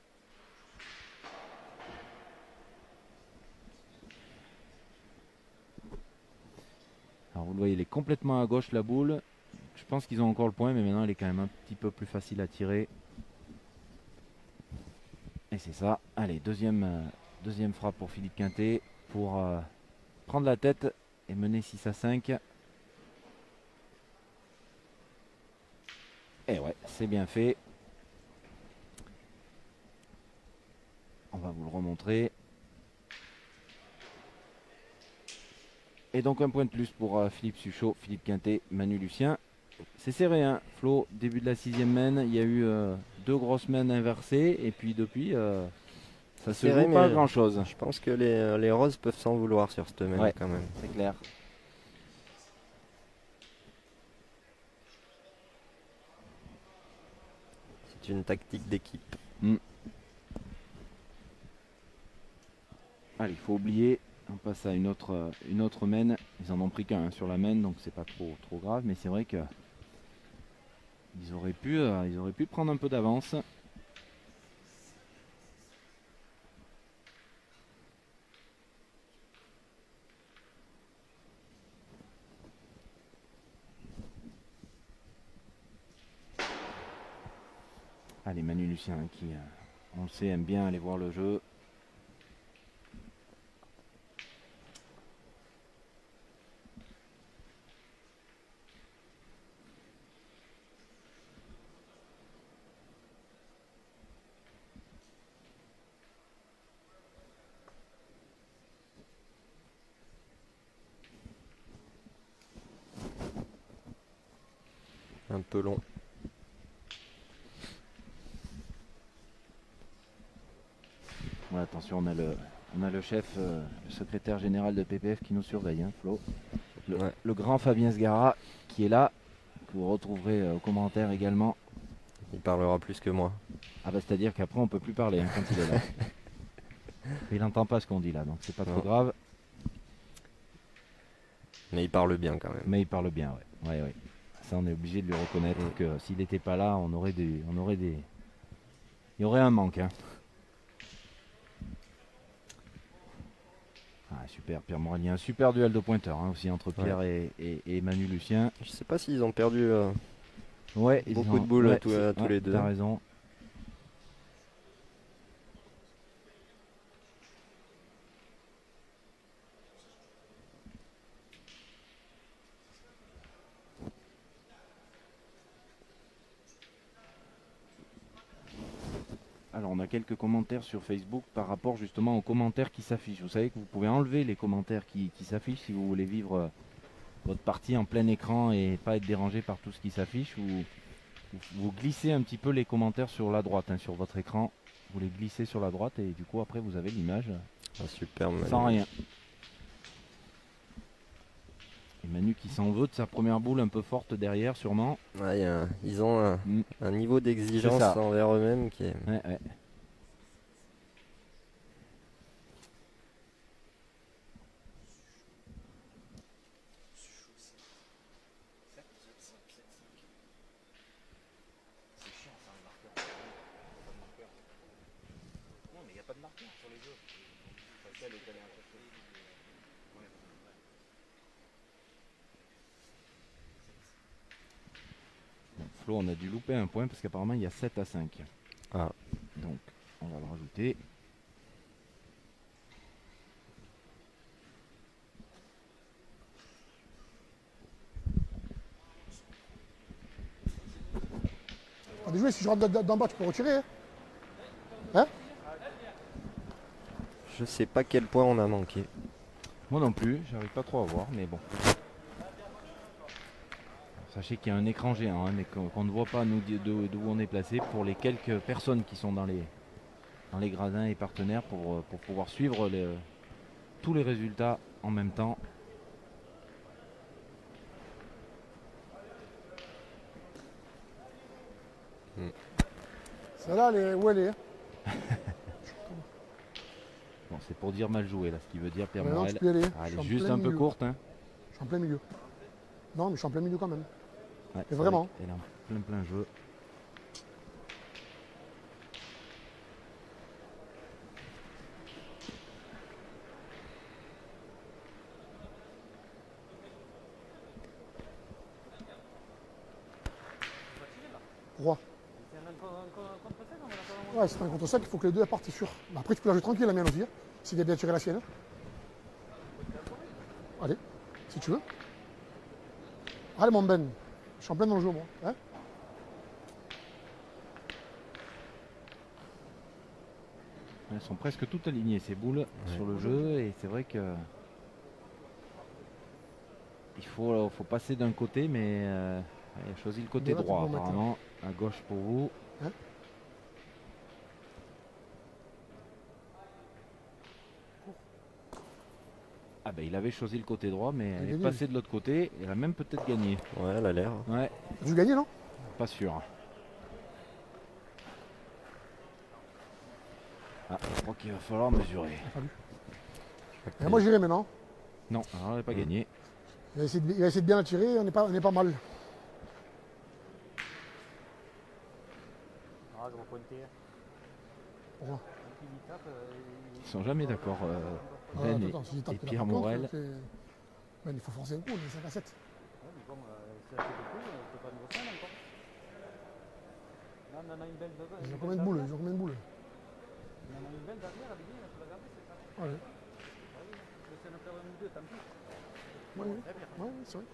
Alors vous le voyez, elle est complètement à gauche la boule. Je pense qu'ils ont encore le point, mais maintenant elle est quand même un petit peu plus facile à tirer. Et c'est ça. Allez, deuxième frappe pour Philippe Quintet pour prendre la tête et mener 6-5. Et ouais, c'est bien fait. On va vous le remontrer. Et donc un point de plus pour Philippe Suchot, Philippe Quintet, Manu Lucien. C'est serré, hein, Flo. Début de la 6e main, il y a eu 2 grosses mains inversées. Et puis depuis, ça se joue pas grand chose. Je pense que les Roses peuvent s'en vouloir sur cette main quand même. C'est clair. C'est une tactique d'équipe. Allez, il faut oublier. On passe à une autre main. Ils en ont pris qu'un sur la main, donc c'est pas trop grave. Mais c'est vrai que ils auraient pu prendre un peu d'avance. Allez, Manu Lucien qui, on le sait, aime bien aller voir le jeu. Un peu long. Ouais, attention, on a le chef, le secrétaire général de PPF qui nous surveille, hein, Flo. Le grand Fabien Sgara qui est là. Vous retrouverez aux commentaires également. Il parlera plus que moi. Ah bah c'est-à-dire qu'après on peut plus parler quand il est là. Il n'entend pas ce qu'on dit là, donc c'est pas trop grave. Mais il parle bien quand même. Mais il parle bien, ouais. Ouais. Ça on est obligé de lui reconnaître que s'il n'était pas là, il y aurait un manque. Hein. Ah, super, Pierre Morel. Il y a un super duel de pointeurs hein, aussi entre Pierre et Manu Lucien. Je sais pas s'ils ont perdu beaucoup de boules ouais, tous les deux. T'as raison. Alors on a quelques commentaires sur Facebook par rapport justement aux commentaires qui s'affichent. Vous savez que vous pouvez enlever les commentaires qui s'affichent si vous voulez vivre votre partie en plein écran et pas être dérangé par tout ce qui s'affiche. Vous glissez un petit peu les commentaires sur la droite, hein, sur votre écran. Vous les glissez sur la droite et du coup après vous avez l'image super, sans rien. Et Manu qui s'en veut de sa première boule un peu forte derrière sûrement. Ouais, ils ont un niveau d'exigence envers eux-mêmes qui est... Ouais. Flo, on a dû louper un point parce qu'apparemment il y a 7 à 5. Ah. Donc on va le rajouter. On a joué, si je rentre d'en bas, tu peux retirer. Hein? Je sais pas quel point on a manqué. Moi non plus, j'arrive pas trop à voir, mais bon. Sachez qu'il y a un écran géant, hein, mais qu'on ne voit pas nous d'où on est placé pour les quelques personnes qui sont dans les gradins et partenaires pour pouvoir suivre tous les résultats en même temps. Celle-là, où elle est? Bon, c'est pour dire mal joué là, ce qui veut dire Pierre non, Morel. tu peux y aller. Elle est juste un peu courte. Hein. Je suis en plein milieu. Non, mais je suis en plein milieu quand même. Ouais, mais vraiment. Elle est en plein jeu. Roi. Ouais, c'est un contre 5, il faut que les deux partent, c'est sûr. Mais après, tu peux la jouer tranquille, la mienne aussi. Hein, s'il a bien tiré la sienne. Allez, si tu veux. Allez, mon Ben. Je suis en plein dans le jeu, moi. Hein? Elles sont presque toutes alignées, ces boules, sur le jeu. Et c'est vrai que il faut passer d'un côté, mais il a choisi le côté droit, apparemment. À gauche pour vous. Hein? Ah ben il avait choisi le côté droit, mais elle est passée de l'autre côté. Elle a même peut-être gagné. Ouais, elle a l'air. Ouais. Tu gagné, non? Pas sûr. Ah, je crois qu'il va falloir mesurer. Et moi j'irai maintenant. Non, alors elle n'a pas gagné. Il va essayer de bien la tirer, on est pas mal. Ah, je vais pointer. Pourquoi? Ils sont jamais d'accord. Ben et Pierre Morel. Ben, il faut forcer un coup, on est 5 à 7. Ouais, mais bon, c'est assez beaucoup, on peut pas nous refaire encore. Là, on en a une belle devant. Ils ont combien de boules? On en a une belle derrière, elle est bien, il faut la garder, c'est ça. Ouais. Ah oui, je vais essayer d'en faire un ou deux, tant pis. Ouais, c'est vrai.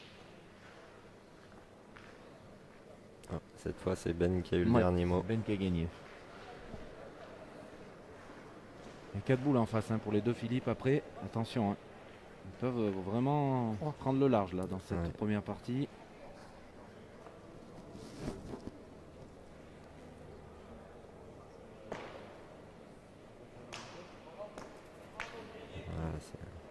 Ah, cette fois, c'est Ben qui a eu le dernier mot. Ben qui a gagné. Il y a 4 boules en face hein, pour les deux Philippe après. Attention, hein. Ils peuvent vraiment prendre le large là dans cette première partie.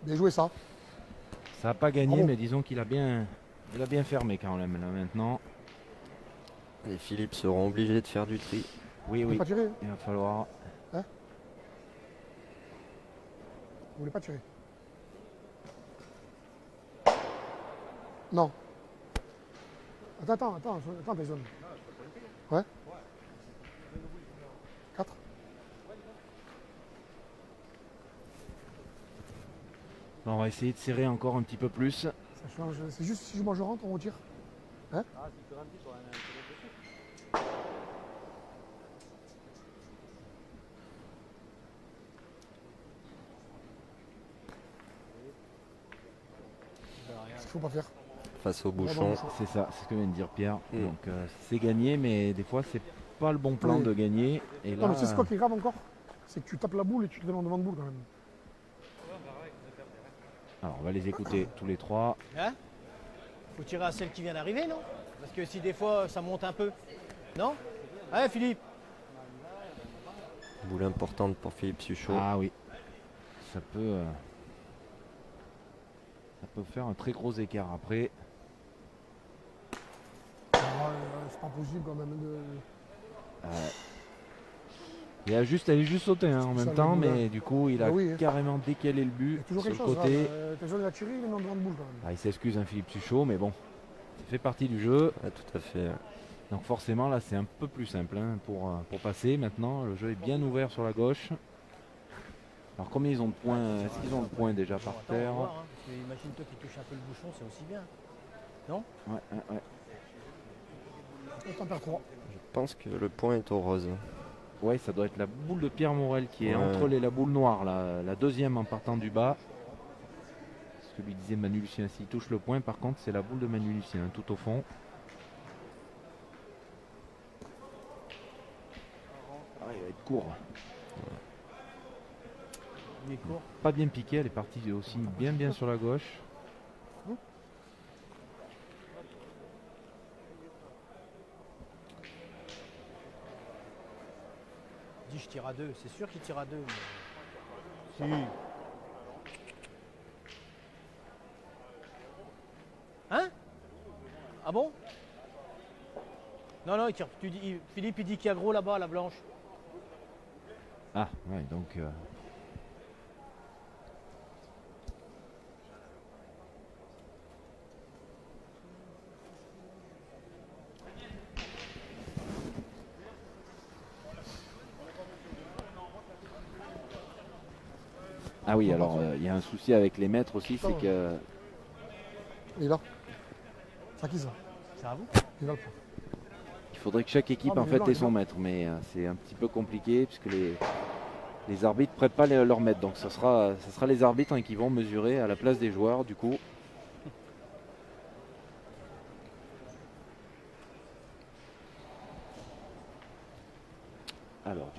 Bien joué ça. Ça n'a pas gagné, Bravo. mais disons qu'il a bien fermé quand même là maintenant. Les Philippe seront obligés de faire du tri. Oui, Vous voulez oui, pas tirer? il va falloir. Vous voulez pas tirer? Non. Attends, Tyson. Ouais. 4. On va essayer de serrer encore un petit peu plus. Ça change. C'est juste si moi je rentre, on retire. Hein? Ce qu'il faut pas faire. Face au bouchon. C'est ça, c'est ce que vient de dire Pierre. Mm. Donc c'est gagné, mais des fois c'est pas le bon plan Oui. de gagner. Et là, Non, mais c'est quoi qui est grave encore? C'est que tu tapes la boule et tu te mets en devant de boule quand même. alors on va les écouter tous les trois. Hein? Faut tirer à celle qui vient d'arriver, non? Parce que si des fois ça monte un peu. Non? Ouais, Philippe. Boule importante pour Philippe Suchot. Ah oui, ça peut faire un très gros écart après. C'est pas possible quand même de. Elle est juste sauté en Ça, même temps, le bout, mais du coup il a Ah oui, hein. carrément décalé le Il y but a toujours sur le quelque chose. côté. Tyson il a tiré, il est mis en devant de boule quand même. Ah, il s'excuse, Philippe Suchot, mais bon, ça fait partie du jeu. Ah, tout à fait. Donc forcément là c'est un peu plus simple pour passer. Maintenant le jeu est bien ouvert sur la gauche. Alors combien ils ont de points? Est-ce qu'ils ont le point déjà par Attends, on va terre? voir, hein, parce que imagine-toi qui touche un peu le bouchon, c'est aussi bien. Ouais. T'en perds 3. Je pense que le point est au rose. Ouais, ça doit être la boule de Pierre Morel qui est Ouais. entre la boule noire, la deuxième en partant du bas. Ce que lui disait Manu Lucien, s'il touche le point, par contre c'est la boule de Manu Lucien, tout au fond. Ah, il va être court. Il est court. Pas bien piqué, elle est partie aussi bien sur la gauche. Dis, je tire à 2. C'est sûr qu'il tire à 2. Si. Hein? Ah bon? Non, il tire. Philippe, il dit qu'il y a gros là-bas, la blanche. Ah, ouais, donc. Ah oui, alors il y a un souci avec les maîtres aussi, c'est que. Il est là. C'est à qui ça? C'est à vous? Il est là le point. Il faudrait que chaque équipe Ah, mais en il est fait blanc, ait il est son blanc. maître, mais c'est un petit peu compliqué puisque les arbitres ne prêtent pas leur maître. Donc ce sera les arbitres qui vont mesurer à la place des joueurs du coup. Alors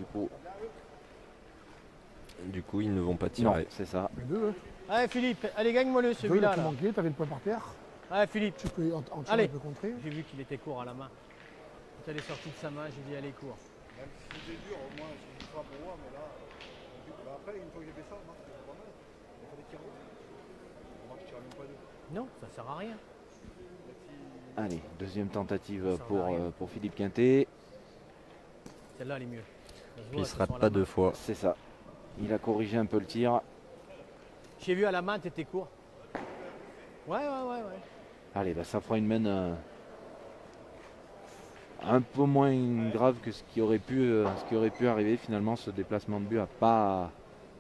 Du coup, ils ne vont pas non, tirer. c'est ça. Les deux. Allez, Philippe, allez, gagne-moi-le Deux, celui-là. là, tu Là. manquais, t'avais le point par terre. Allez, Philippe. Tu peux en tirer, Allez. un peu contrer. J'ai vu qu'il était court à la main. Quand elle est sortie de sa main, j'ai dit allez, court. Même si c'est dur, au moins, c'est pas pour moi, mais là, après, une fois que j'ai fait ça, Marc, c'était pas mal. Il fallait tirer. Marc, tire même pas deux. Non, ça sert à rien. Allez, deuxième tentative Ça sert à rien. pour Philippe Quintet. Celle-là, elle est mieux. Ça se Puis voit, il se elles rate sont à pas la main. deux fois. C'est ça. Il a corrigé un peu le tir. J'ai vu à la main, t'étais court. Ouais. Allez, bah, ça fera une main un peu moins grave que ce qui aurait pu arriver. Finalement, ce déplacement de but n'a pas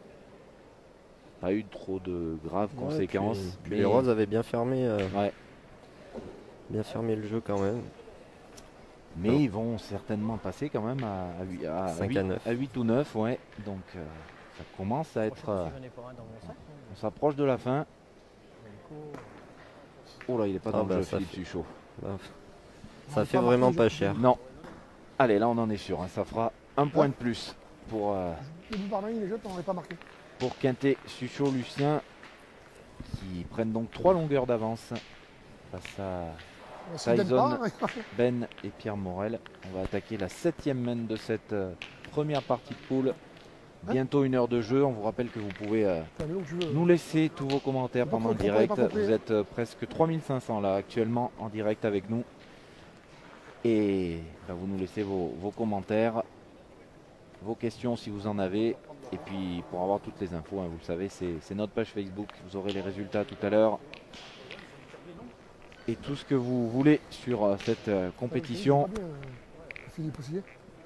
eu trop de graves conséquences. Puis les Roses avaient bien fermé, Ouais. bien fermé le jeu quand même. Mais Non. ils vont certainement passer quand même à 5 à 9. 8 ou 9, ouais. Donc ça commence à être. Franchement, si j'en ai pas un dans mon sac, On s'approche de la fin. mais du coup, Oh là, il est pas Ah dans bah, le jeu, ça Philippe fait- Suchot. Ça fait vraiment pas cher. Non. Allez, là on en est sûr. Ça fera un point de plus pour Le bout par main, il les jette, on n'aurait pas marqué. Quintet, Suchot, Lucien, qui prennent donc 3 longueurs d'avance face à S'il donne Tyson. pas, Ben et Pierre Morel. On va attaquer la 7e main de cette première partie de poule. bientôt 1 heure de jeu. On vous rappelle que vous pouvez nous laisser tous vos commentaires pendant le direct. Vous êtes presque 3500 là actuellement en direct avec nous. Et vous nous laissez vos commentaires, vos questions si vous en avez. Et puis pour avoir toutes les infos, vous le savez, c'est notre page Facebook. Vous aurez les résultats tout à l'heure. Et tout ce que vous voulez sur cette compétition. Philippe aussi.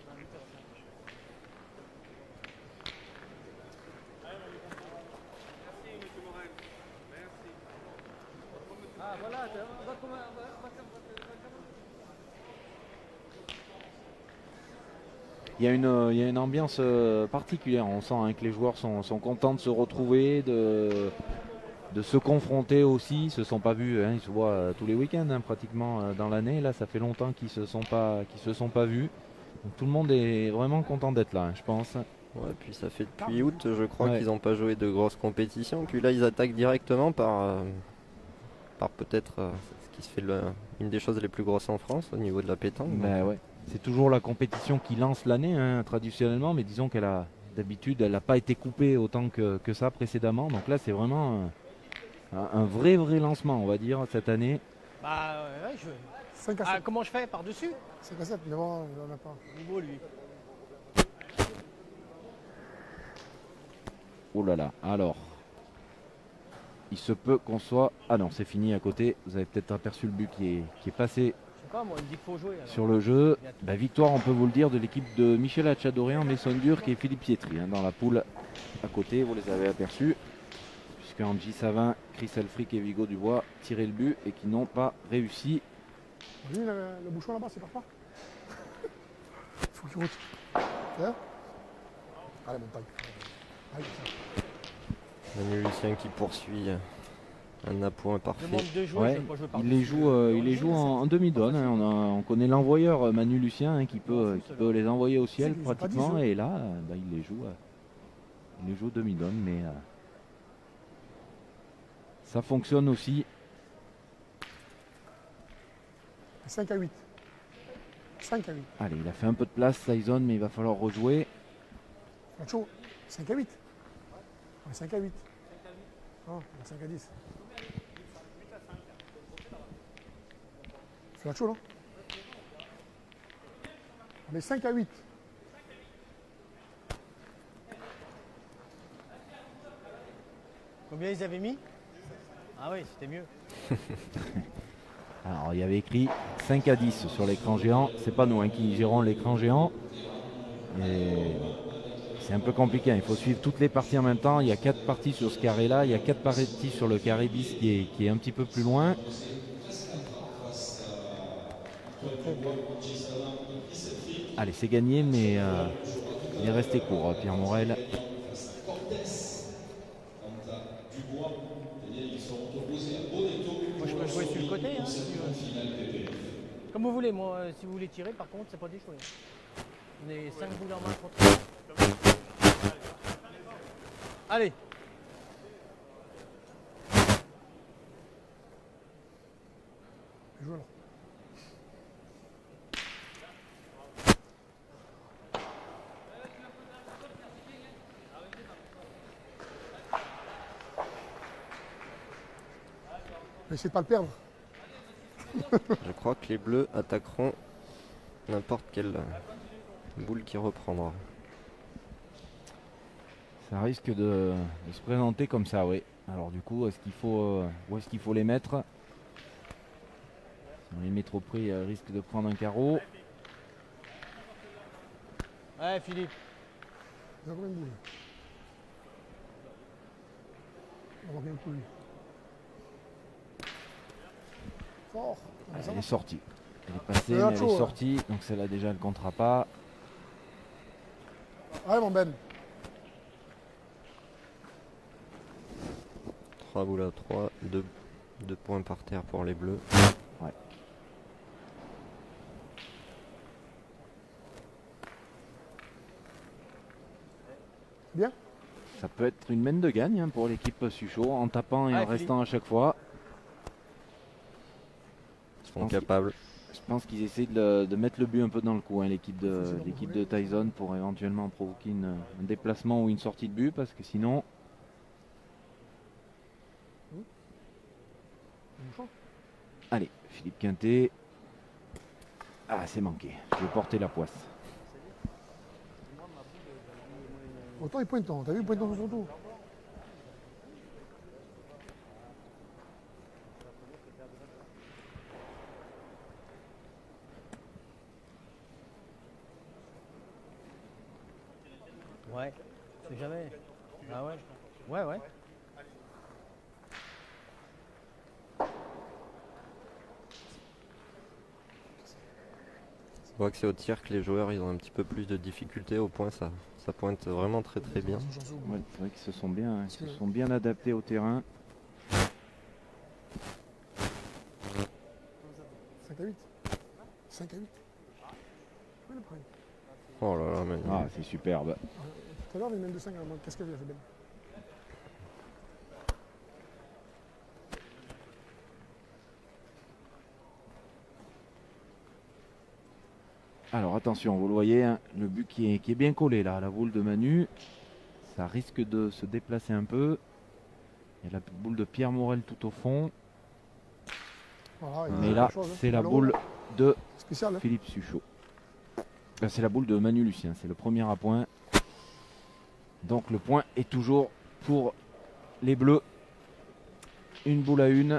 Il y a une ambiance particulière. On sent que les joueurs sont contents de se retrouver, de se confronter aussi. Ils se sont pas vus, ils se voient tous les week-ends pratiquement dans l'année. Là, ça fait longtemps qu'ils se sont pas vus. Donc, tout le monde est vraiment content d'être là, je pense. Ouais, puis ça fait depuis août, je crois, qu'ils n'ont pas joué de grosses compétitions. Puis là, ils attaquent directement par peut-être ce qui se fait une des choses les plus grosses en France au niveau de la pétanque. Ouais. C'est toujours la compétition qui lance l'année traditionnellement, mais disons qu'elle a d'habitude, elle n'a pas été coupée autant que ça précédemment. Donc là, c'est vraiment un vrai lancement, on va dire, cette année. Bah ouais, 5 à 7. Comment je fais par-dessus 5 à 7, mais bon, il n'en a pas. Nouveau lui. Oh là là, alors. Il se peut qu'on soit... Ah non, c'est fini à côté. Vous avez peut-être aperçu le but qui est passé Moi, il me dit qu'il faut jouer. Alors. sur le jeu. Victoire, on peut vous le dire, de l'équipe de Michel Hachadorian, Maison Dur et Philippe Pietri dans la poule à côté. Vous les avez aperçus. Puisque Angie Savin, Chris Elfric et Vigo Dubois tiraient le but et qui n'ont pas réussi. Lui, le bouchon là-bas, c'est par pas. Il faut qu'il route. Allez, montagne. Allez, Manu Lucien qui poursuit un appoint parfait. Ouais, il les joue en demi-donne. On connaît l'envoyeur Manu Lucien qui peut les envoyer au ciel pratiquement. Et là, il les joue demi-donne. Mais ça fonctionne aussi. 5 à 8. 5 à 8. Allez, il a fait un peu de place, Saison, mais il va falloir rejouer. Nacho, 5 à 8. Ouais, 5 à 8. Non, 5 à 10. C'est Nacho, non? On est 5 à 8. Combien ils avaient mis? Ah oui, c'était mieux. Alors, il y avait écrit 5 à 10 sur l'écran géant. C'est pas nous qui gérons l'écran géant. Et c'est un peu compliqué. Il faut suivre toutes les parties en même temps. Il y a 4 parties sur ce carré-là. Il y a 4 parties sur le carré 10 qui est un petit peu plus loin. Allez, c'est gagné, mais il est resté court, Pierre Morel. Moi, je peux jouer sur le côté. Si comme vous voulez, moi, si vous voulez tirer, par contre, c'est pas des choix. On est 5 boules en main contre. Allez. Joue alors. Essayez de pas le perdre. Je crois que les bleus attaqueront n'importe quelle boule qui reprendra. Ça risque de se présenter comme ça, oui. Alors du coup, où est-ce qu'il faut les mettre? Si on les met trop près, ils risquent de prendre un carreau. Ouais, Philippe. Il a combien de boules? On va bien le coup, lui. Fort. Elle est sortie. Elle est passée, mais elle est sortie. Donc celle-là déjà, elle ne comptera pas. Allez, mon Ben. 3 boules à 3, 2 points par terre pour les bleus. Ouais. Bien. Ça peut être une mène de gagne pour l'équipe Suchot, en tapant et en restant à chaque fois. Ils sont capables. Je pense qu'ils essaient de mettre le but un peu dans le coup, hein, l'équipe de Tyson, pour éventuellement provoquer un déplacement ou une sortie de but, parce que sinon... Allez, Philippe Quintet. Ah, c'est manqué. Je vais porter la poisse. Autant il pointe, t'as vu, il pointe dans son tour. Ouais, c'est jamais. Ah ouais. Ouais, ouais. On voit que c'est au tir que les joueurs ils ont un petit peu plus de difficultés. Au point, ça pointe vraiment très bien. Ouais, c'est vrai qu'ils se sont bien adaptés au terrain. 5 à 8. 5 à 8. Oh là là, mais... Ah, c'est superbe. Tout à l'heure, les mêmes de 5, qu'est-ce qu'elle a fait belle. Alors attention, vous le voyez, hein, le but qui est bien collé là, la boule de Manu. Ça risque de se déplacer un peu. Il y a la boule de Pierre Morel tout au fond. Voilà, mais là, c'est la boule de spécial, hein. Philippe Suchot. C'est la boule de Manu Lucien, c'est le premier à point. Donc le point est toujours pour les Bleus. Une boule à une.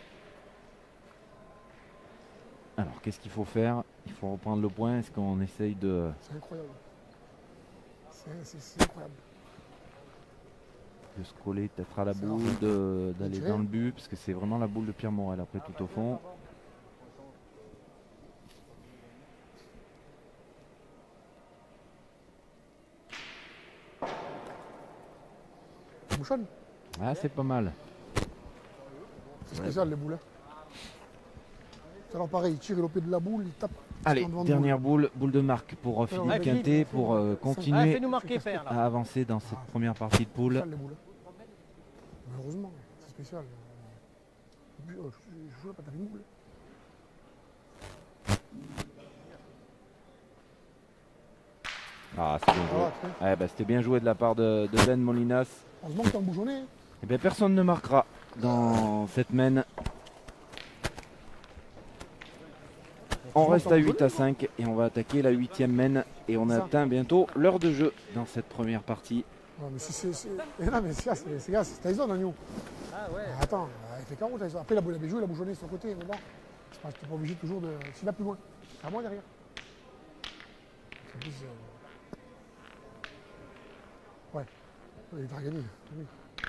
Alors qu'est-ce qu'il faut faire? Il faut reprendre le point. Est-ce qu'on essaye de... C'est incroyable. C'est incroyable. De se coller peut-être à la boule, d'aller dans le but, parce que c'est vraiment la boule de Pierre Morel après tout au fond. Bouchonne. Ah, c'est pas mal. C'est spécial les boules. Hein. Alors pareil, il tire, il opère de la boule, il tape. Allez, dernière boule de marque pour Philippe Quintet pour continuer à avancer dans cette première partie de poule. Heureusement, c'est spécial. Je joue pas une boule. Ah, c'est bien joué. Ouais, bah, c'était bien joué de la part de Ben Molinas. Heureusement que t'es embouchonné. Eh bien, personne ne marquera dans cette mène. On reste à 8 à 5 et on va attaquer la 8e mène. Et on atteint bientôt l'heure de jeu dans cette première partie. Non, mais c'est Tyson, Agneau. Ah ouais. Attends, il fait carreau Tyson. Après, il a joué, il a bouchonné de son côté. Mais bon, je pense que t'es pas obligé toujours de. S'il va plus loin, c'est à moi derrière. En plus, ouais, il va gagner. Oui.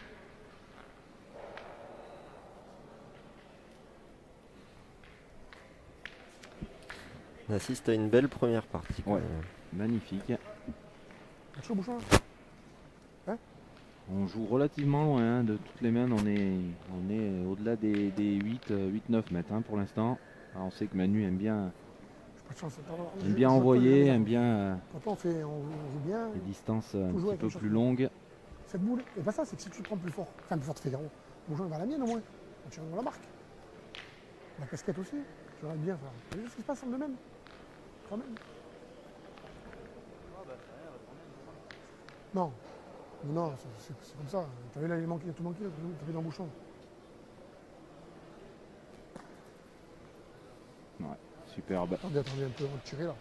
On assiste à une belle première partie. Ouais, magnifique. Bouchon, hein, on joue relativement loin hein, de toutes les mains. On est au-delà des 8-9 mètres hein, pour l'instant. On sait que Manu aime bien envoyer, aime bien on joue bien, les distances un petit peu plus longues. Cette boule, et pas ça, c'est que si tu te prends plus fort, enfin plus fort, tu fais garrot. Bouchon va à la mienne au moins. On tire dans la marque. La casquette aussi, tu regardes bien. C'est ce qui se passe en même. Quand même. Non, non, c'est comme ça. T'as vu là, il a tout manqué, t'as vu dans le bouchon. Ouais, superbe. Attendez un peu, on va tirer là.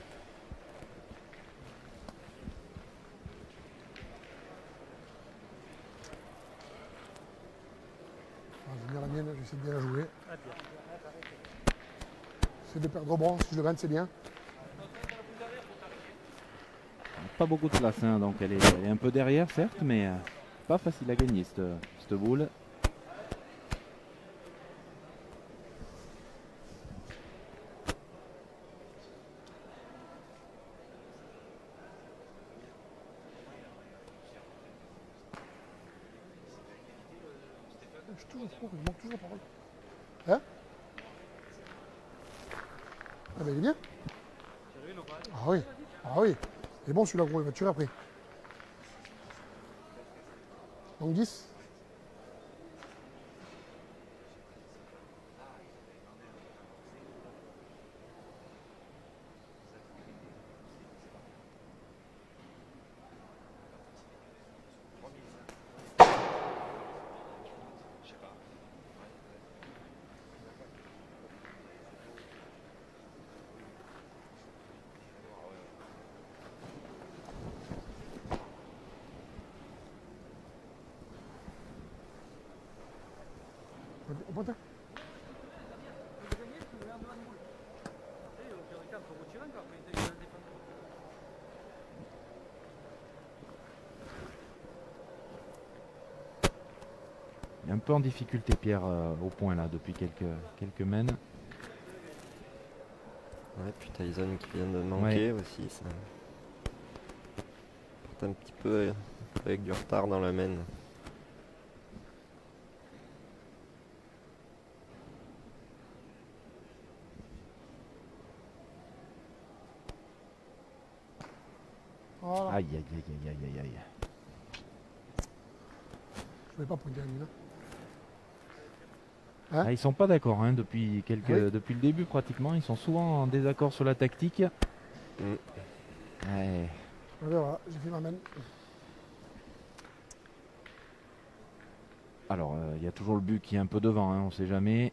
Je vais venir la mienne, j'essaie de bien la jouer. C'est de perdre au bronze, si je le gagne, c'est bien. Pas beaucoup de place, hein, donc elle est un peu derrière, certes, mais pas facile à gagner cette boule. Je suis toujours fou, il manque toujours la parole. Hein? Ah ben il est bien. Ah oui, ah oui. Il est bon celui-là gros, il va tuer après. Donc 10. pointe. Il est un peu en difficulté Pierre au point là depuis quelques mènes. Ouais, puis Tyson qui vient de manquer aussi, ça porte un petit peu avec du retard dans la main. Voilà. Aïe aïe aïe aïe aïe aïe aïe. Je ne vais pas pointer à lui là. Hein, Ils sont pas d'accord hein, depuis le début pratiquement. Ils sont souvent en désaccord sur la tactique. Ouais. on verra, j'ai fait ma main. Alors il y a toujours le but qui est un peu devant, hein, on sait jamais.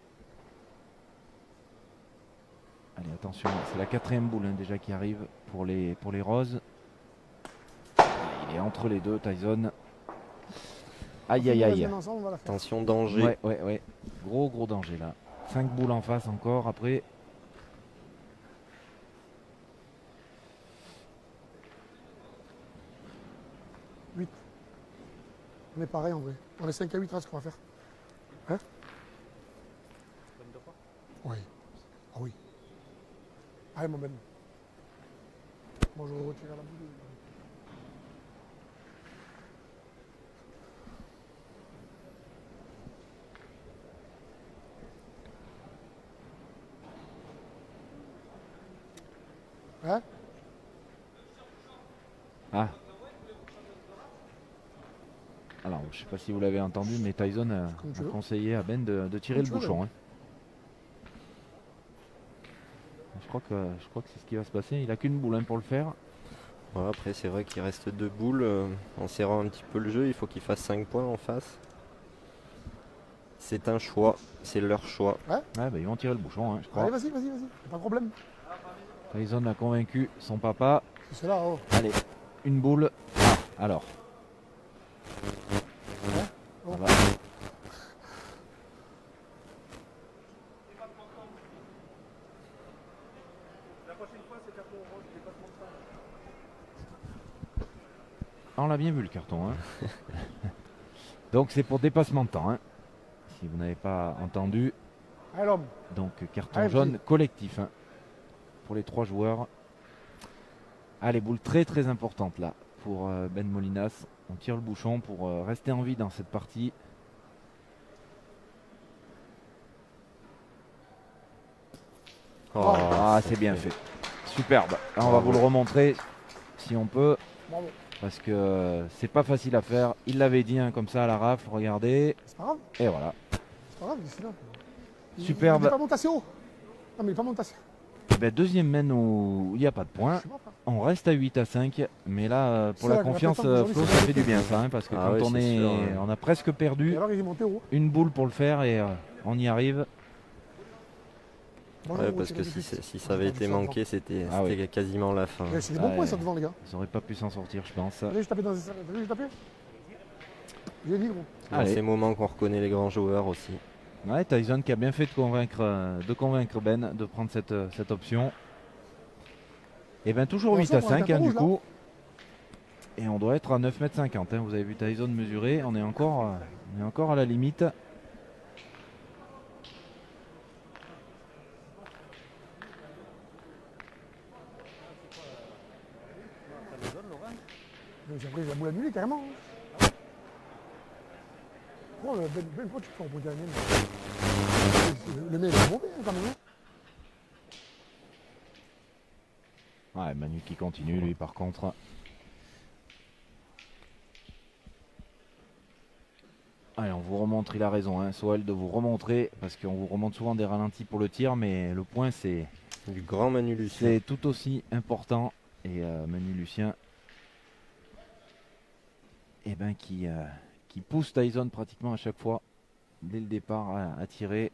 Allez attention, c'est la 4e boule hein, déjà qui arrive pour les roses. Il est entre les deux, Tyson. Aïe aïe aïe. Ensemble, on va la faire. Attention, danger. Ouais. Gros danger là. 5 boules en face encore après. On est pareil en vrai. On est 5 à 8 là, ce qu'on va faire. Hein? Oui. Ah oui. Allez mon Ben. Moi je retire la boule. Hein? Ah. Alors, je sais pas si vous l'avez entendu, mais Tyson a conseillé à Ben de tirer le bouchon. Hein. Je crois que c'est ce qui va se passer. Il a qu'une boule hein, pour le faire. Ouais, après, c'est vrai qu'il reste 2 boules. En serrant un petit peu le jeu, il faut qu'il fasse 5 points en face. C'est un choix. C'est leur choix. Ouais, bah, ils vont tirer le bouchon, hein, je crois. Allez, vas-y. Pas de problème. Tyson a convaincu son papa. C'est là, oh. Allez, une boule. Ah, alors. Oh. Voilà. On l'a bien vu le carton. Hein. Donc c'est pour dépassement de temps. Hein. Si vous n'avez pas entendu. Allez, l'homme. Donc carton jaune collectif hein, pour les 3 joueurs. Allez, boule très importante là pour Ben Molinas. On tire le bouchon pour rester en vie dans cette partie. Ah, c'est bien fait. Superbe. Là, on va vous le remontrer si on peut. Bravo. Parce que c'est pas facile à faire. Il l'avait dit hein, comme ça à la rafle. Regardez. C'est pas grave. Et voilà. C'est pas grave, c'est là. Superbe. Il n'est pas monté assez haut. Non, mais il n'est pas monté assez haut. Ben, deuxième mène où il n'y a pas de points. On reste à 8 à 5. Mais là, pour la confiance, Flo, ça fait du bien ça. Hein, parce que quand on a presque perdu alors, il est monté haut. une boule pour le faire et on y arrive. Ouais, parce que si ça avait été manqué, c'était quasiment la fin. C'est des bons points ça devant les gars. Ils n'auraient pas pu s'en sortir, je pense. Allez, je tapais dans les... J'ai tapé. J'ai dit gros. Dans ces moments qu'on reconnaît les grands joueurs aussi. Ouais, Tyson qui a bien fait de convaincre Ben de prendre cette option. Et bien toujours 8 à 5 hein, du coup. Et on doit être à 9,50 m. Hein. Vous avez vu Tyson mesurer. On est encore à la limite. J'ai pris la boule annulée carrément. Oh, Ben, pourquoi tu peux empointer la mienne? Le mec est mauvais quand même. Ouais, Manu qui continue lui par contre. Allez, on vous remontre, il a raison, hein, Soel, de vous remontrer, parce qu'on vous remonte souvent des ralentis pour le tir, mais le point c'est du grand Manu Lucien. C'est tout aussi important. Et Manu Lucien qui pousse Tyson pratiquement à chaque fois, dès le départ, à tirer.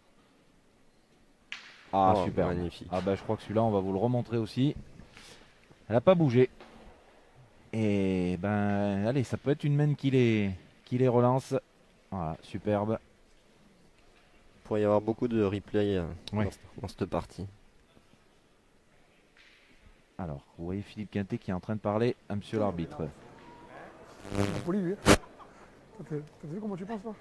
Ah, super. Magnifique. Ah bah je crois que celui-là, on va vous le remontrer aussi. Elle n'a pas bougé. Et ben, allez, ça peut être une main qui les relance. Voilà, superbe. pourrait y avoir beaucoup de replay dans cette partie. Alors, vous voyez Philippe Quintet qui est en train de parler à monsieur l'arbitre. Poli, lui. T'as vu comment tu penses, toi?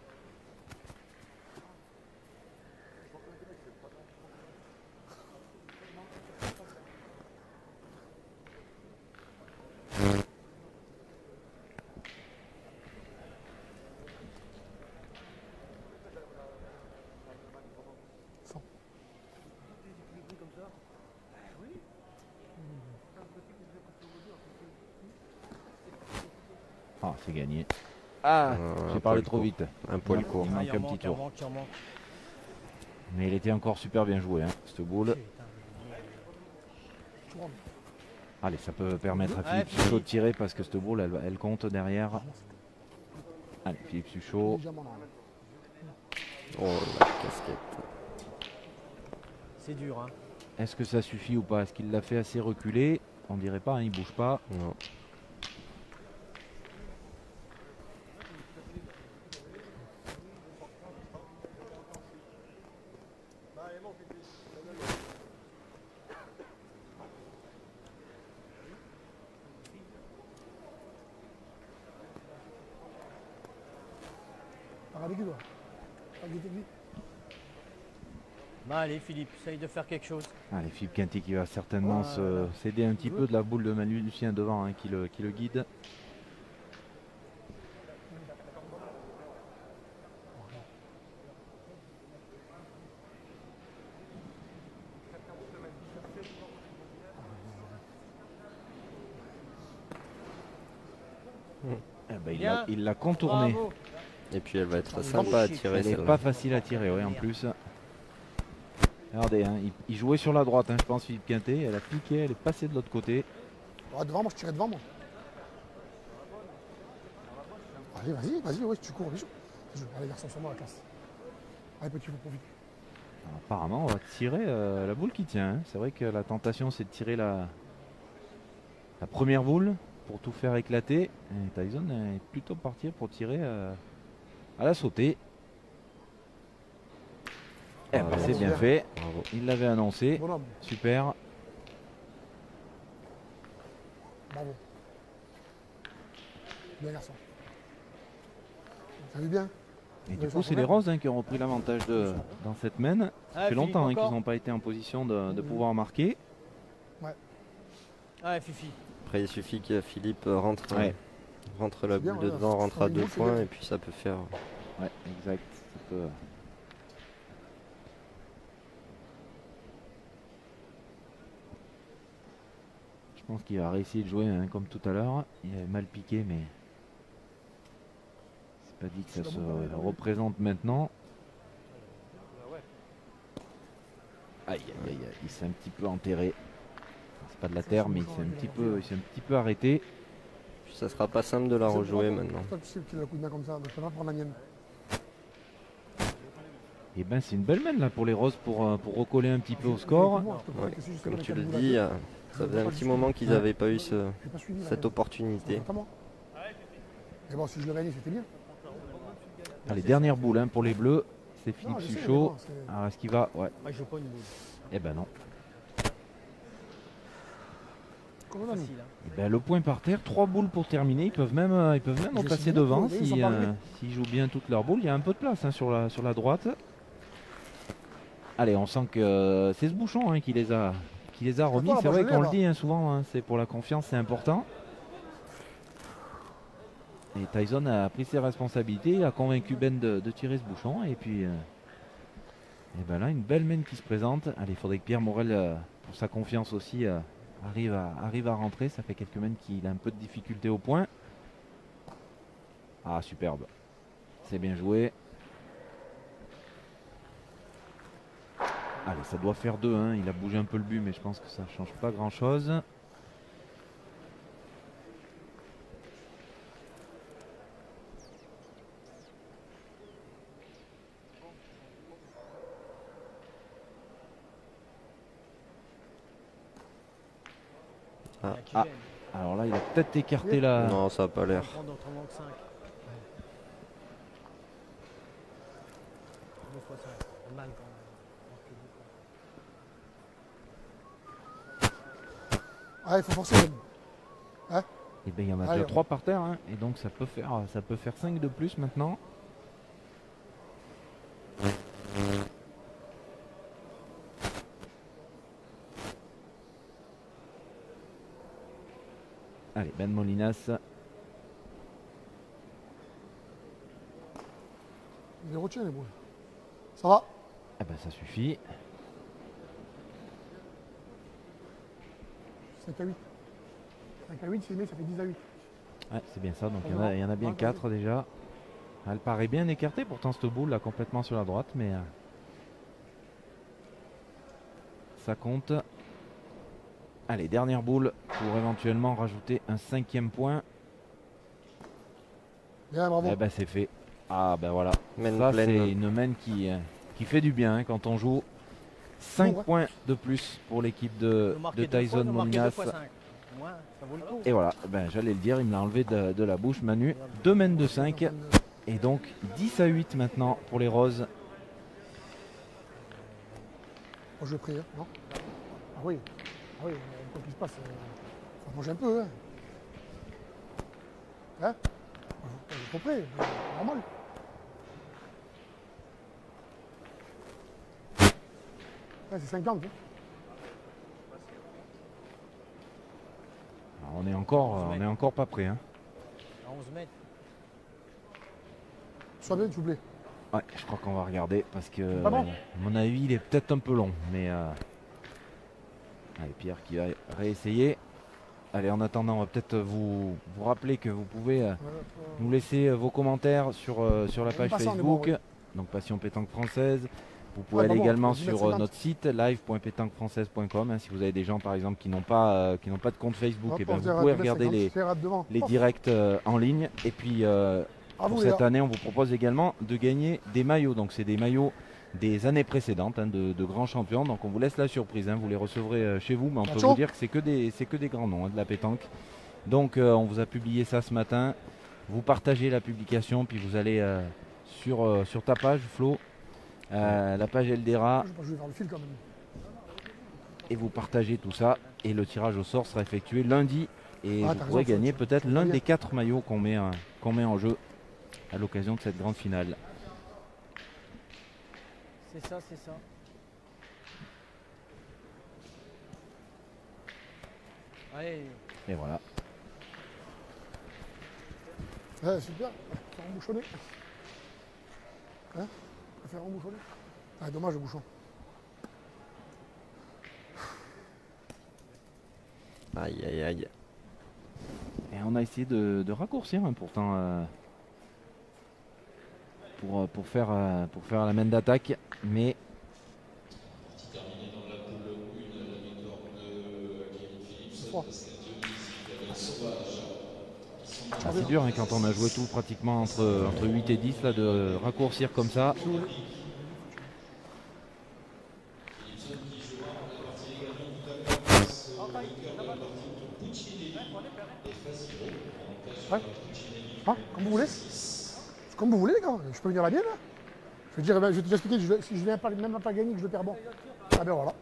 Ah, c'est gagné. Ah, j'ai parlé trop vite. Un poil court. Il manque un petit tour. Mais il était encore super bien joué, hein, cette boule. Allez, ça peut permettre à Philippe Suchot de tirer parce que cette boule, elle compte derrière. Allez, Philippe Suchot. Oh, la casquette. C'est dur, hein. Est-ce que ça suffit ou pas? Est-ce qu'il l'a fait assez reculé? On dirait pas, hein, il bouge pas. Non. Bah allez Philippe, essaye de faire quelque chose. Allez, Philippe Quintet qui va certainement s'aider un petit peu de la boule de Manu Lucien devant, hein, qui le guide. Eh ben, il l'a contourné. Bravo. Et puis elle va être sympa à tirer. Elle n'est pas facile à tirer, oui, en plus. Regardez, hein, il jouait sur la droite, hein, je pense, Philippe Quintet. Elle a piqué, elle est passée de l'autre côté. Ah, devant, moi je tirais devant, moi. Allez, vas-y, ouais, tu cours, les gens. Allez, garçon, sur moi, la classe. Allez, petit, faut profiter. Alors, apparemment, on va tirer la boule qui tient, hein. C'est vrai que la tentation, c'est de tirer la première boule pour tout faire éclater. Et Tyson est plutôt parti pour tirer à la sautée. Eh ben, c'est bien fait. Bravo. Il l'avait annoncé. Bonhomme. Super. Bravo. Bien, garçon. Ça vu bien? Et du coup, c'est les Roses, hein, qui ont repris l'avantage dans cette main. Ça fait longtemps, hein, qu'ils n'ont pas été en position de pouvoir marquer. Ouais. Ouais, Fifi. Après, il suffit que Philippe rentre la bien, boule de ouais, devant, rentre à c'est 2 bien. points et puis ça peut faire. Ouais, exact. Ça peut... Je pense qu'il va réussir de jouer, hein, comme tout à l'heure. Il avait mal piqué, mais c'est pas dit que ça se représente maintenant. Aïe, aïe, aïe, il s'est un petit peu enterré. C'est pas de la terre, mais il s'est un petit peu arrêté. Puis ça sera pas simple de la rejouer maintenant. Toi, tu sais que tu as le coup de main comme ça, donc je peux pas prendre la mienne. Et ben, c'est une belle main là pour les Roses pour recoller un petit peu au score. Ouais, comme tu le dis, ça faisait un petit moment qu'ils n'avaient pas eu cette opportunité. Mais bon, si je le gagnais, c'était bien. Allez, dernière boule, hein, pour les Bleus. C'est Philippe Suchot. Alors, est-ce qu'il va? Ouais. Moi je joue pas une boule. Eh ben non. Facile, hein. Et ben, le point par terre, 3 boules pour terminer. Ils peuvent même en passer devant s'ils jouent bien toutes leurs boules. Il y a un peu de place, hein, sur la droite. Allez, on sent que c'est ce bouchon, hein, qui les a remis. C'est vrai qu'on le dit, hein, souvent, hein, c'est pour la confiance, c'est important. Et Tyson a pris ses responsabilités, a convaincu Ben de tirer ce bouchon. Et puis, et ben là, une belle main qui se présente. Allez, il faudrait que Pierre Morel, pour sa confiance aussi, arrive à rentrer. Ça fait quelques mains qu'il a un peu de difficulté au point. Ah, superbe. C'est bien joué. Allez, ça doit faire 2, hein. Il a bougé un peu le but, mais je pense que ça ne change pas grand-chose. Ah, alors là, il a peut-être écarté la... Non, ça n'a pas l'air. fois ça fait mal quand même. Ah, il faut forcer. Hein? Et bien il y en a déjà 3 par terre, hein, et donc ça peut faire 5 de plus maintenant. Allez, Ben Molinas. Il les retient les boules. Ça va? Ah ben ça suffit. 5 à 8. 5 à 8, c'est ça fait 10 à 8. Ouais, c'est bien ça, donc il y en a bien 4 déjà. Elle paraît bien écartée, pourtant cette boule là complètement sur la droite, mais ça compte. Allez, dernière boule pour éventuellement rajouter un 5e point. Bien, bravo. Eh ben c'est fait. Ah ben voilà. Main Ça pleine. c'est une main qui fait du bien hein, quand on joue. 5 points de plus pour l'équipe de Tyson Molinas. Et voilà, ben, j'allais le dire, il me l'a enlevé de la bouche Manu. 2 mains de 5. Et donc 10 à 8 maintenant pour les Roses. Moi je vais prier, non? Ah oui. Ah oui, quoi qu'il se passe, ça mange un peu. Hein? Hein? J'ai compris, normal. Ouais, c'est 50. Hein? Alors, on est encore pas prêt. Hein. À 11 mètres. Sois bien, s'il vous plaît. Ouais, je crois qu'on va regarder parce que Pas bon. à mon avis il est peut-être un peu long. Mais allez, Pierre qui va réessayer. Allez, en attendant, on va peut-être vous rappeler que vous pouvez nous laisser vos commentaires sur la page Facebook. Bon, oui. Donc Passion Pétanque Française. Vous pouvez aller également sur notre site live.pétanquefrançaise.com hein, si vous avez des gens par exemple qui n'ont pas de compte Facebook, et ben, vous pouvez regarder les directs en ligne. Et puis pour cette année, on vous propose également de gagner des maillots. Donc c'est des maillots des années précédentes hein, de grands champions. Donc on vous laisse la surprise, hein, vous les recevrez chez vous, mais on peut vous dire que c'est que des grands noms hein, de la pétanque. Donc on vous a publié ça ce matin. Vous partagez la publication, puis vous allez sur ta page, Flo. La page Eldera, et vous partagez tout ça, et le tirage au sort sera effectué lundi, et vous pourrez gagner peut-être l'un des 4 maillots qu'on met en jeu à l'occasion de cette grande finale. C'est ça, c'est ça. Allez. Et voilà. Ouais, super, faire embouchonner. Hein? Faire embouchonner. Ah, dommage le bouchon. Aïe aïe aïe. Et on a essayé de raccourcir hein, pourtant pour faire la main d'attaque, mais c'est dur hein, quand on a joué tout pratiquement entre 8 et 10 là, de raccourcir comme ça. Ouais. Ah, comme vous voulez. Comme vous voulez les gars, je peux venir la mienne là. Je vais te expliquer, si je viens même pas gagner, que je le perds bon. Ah ben voilà.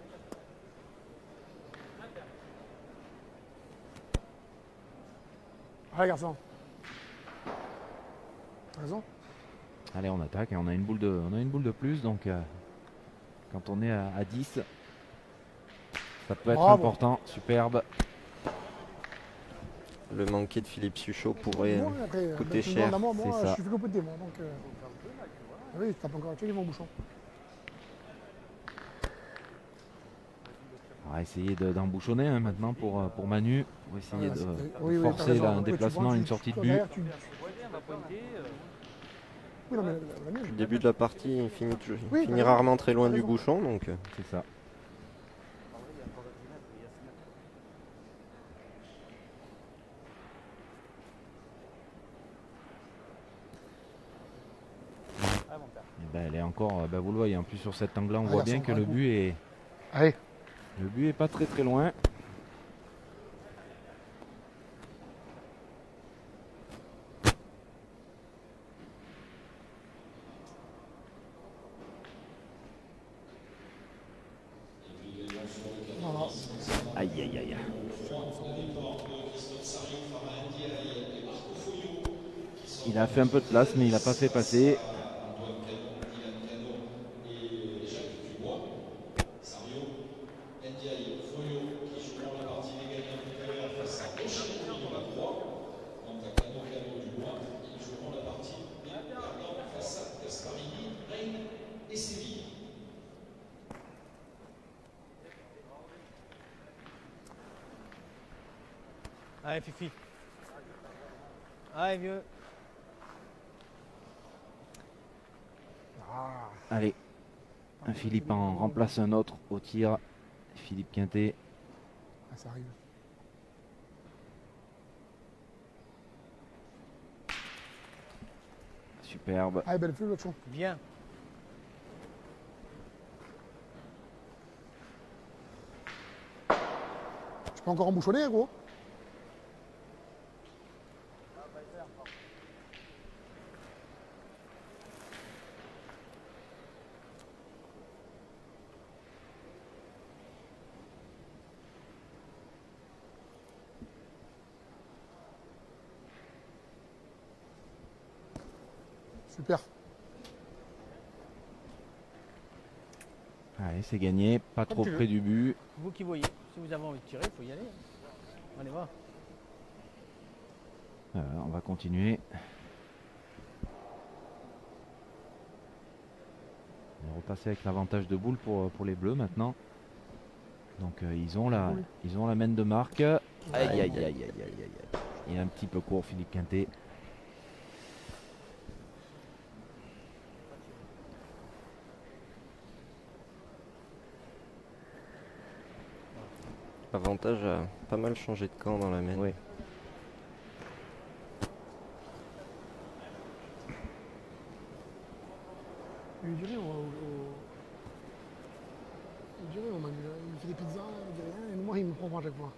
Allez garçon. T'as raison. Allez, on attaque, on a une boule de plus, donc quand on est à 10, ça peut être important, superbe. Le manqué de Philippe Suchot pourrait coûter cher. Moi, c'est ça. je suis côté moi, donc oui, tu tapes encore actuellement mon bouchon. On va essayer d'embouchonner hein, maintenant pour Manu, pour essayer de forcer raison. un déplacement, une sortie de but. Oui, non, mais Le début de la partie, il finit rarement très loin du bouchon, donc c'est ça. Ben, elle est encore, vous le voyez, en plus sur cet angle-là, on voit bien que le but est. Allez. Le but est pas très très loin. Aïe, aïe, aïe. Il a fait un peu de place, mais il n'a pas fait passer. Allez, Fifi. Allez, vieux. Allez, un Philippe en remplace un autre au tir. Philippe Quintet. Ah, ça arrive. Superbe. Allez, belle feu, l'autre champ. Bien. Tu peux encore embouchonner, gros? Super. Allez, c'est gagné. Pas trop près du but. Vous qui voyez. Si vous avez envie de tirer, il faut y aller. Allez, va. On va continuer. On va repasser avec l'avantage de boule pour les bleus maintenant. Donc ils ont la main de marque. Aïe aïe aïe aïe aïe aïe aïe. Il est un petit peu court, Philippe Quintet. L'avantage a pas mal changé de camp dans la main. Oui. Il dirait on m'a dit, il fait des pizzas, il dit rien, et moi il me prend à chaque fois.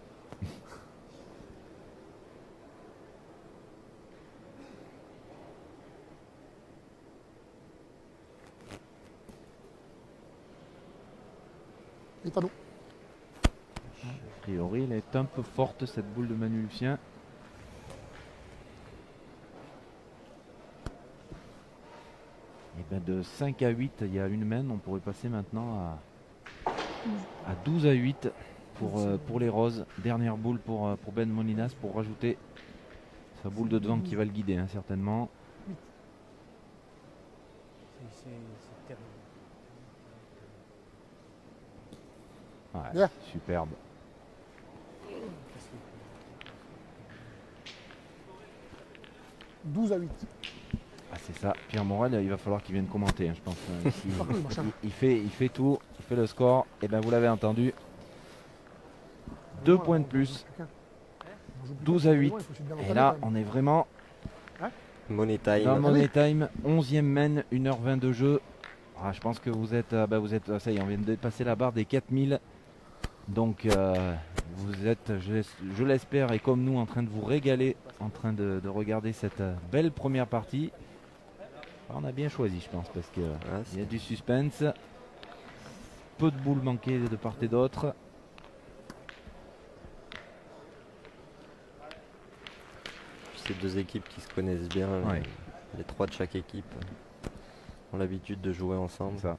Et talon. A priori, elle est un peu forte cette boule de Manu Lucien. Et ben de 5 à 8, il y a une main. On pourrait passer maintenant à 12 à 8 pour les roses. Dernière boule pour Ben Molinas pour rajouter sa boule de devant qui va le guider hein, certainement. C'est terrible. Ouais, Bien. superbe. « 12 à 8. Ah, c'est ça. Pierre Morel, il va falloir qu'il vienne commenter, hein, je pense. Machin. Il fait tout, il fait le score. Et ben vous l'avez entendu. 2 points de plus. 12 à 8. Et là, on est vraiment Money time. dans le Money Time. 11e main, 1h20 de jeu. Ah, je pense que vous êtes, ça y est, on vient de dépasser la barre des 4000. Donc vous êtes, je l'espère, et comme nous, en train de vous régaler, en train de regarder cette belle première partie. Ah, on a bien choisi, je pense, parce qu'il y a du suspense. Peu de boules manquées de part et d'autre. Ces deux équipes qui se connaissent bien, Ouais. les trois de chaque équipe ont l'habitude de jouer ensemble. Ça.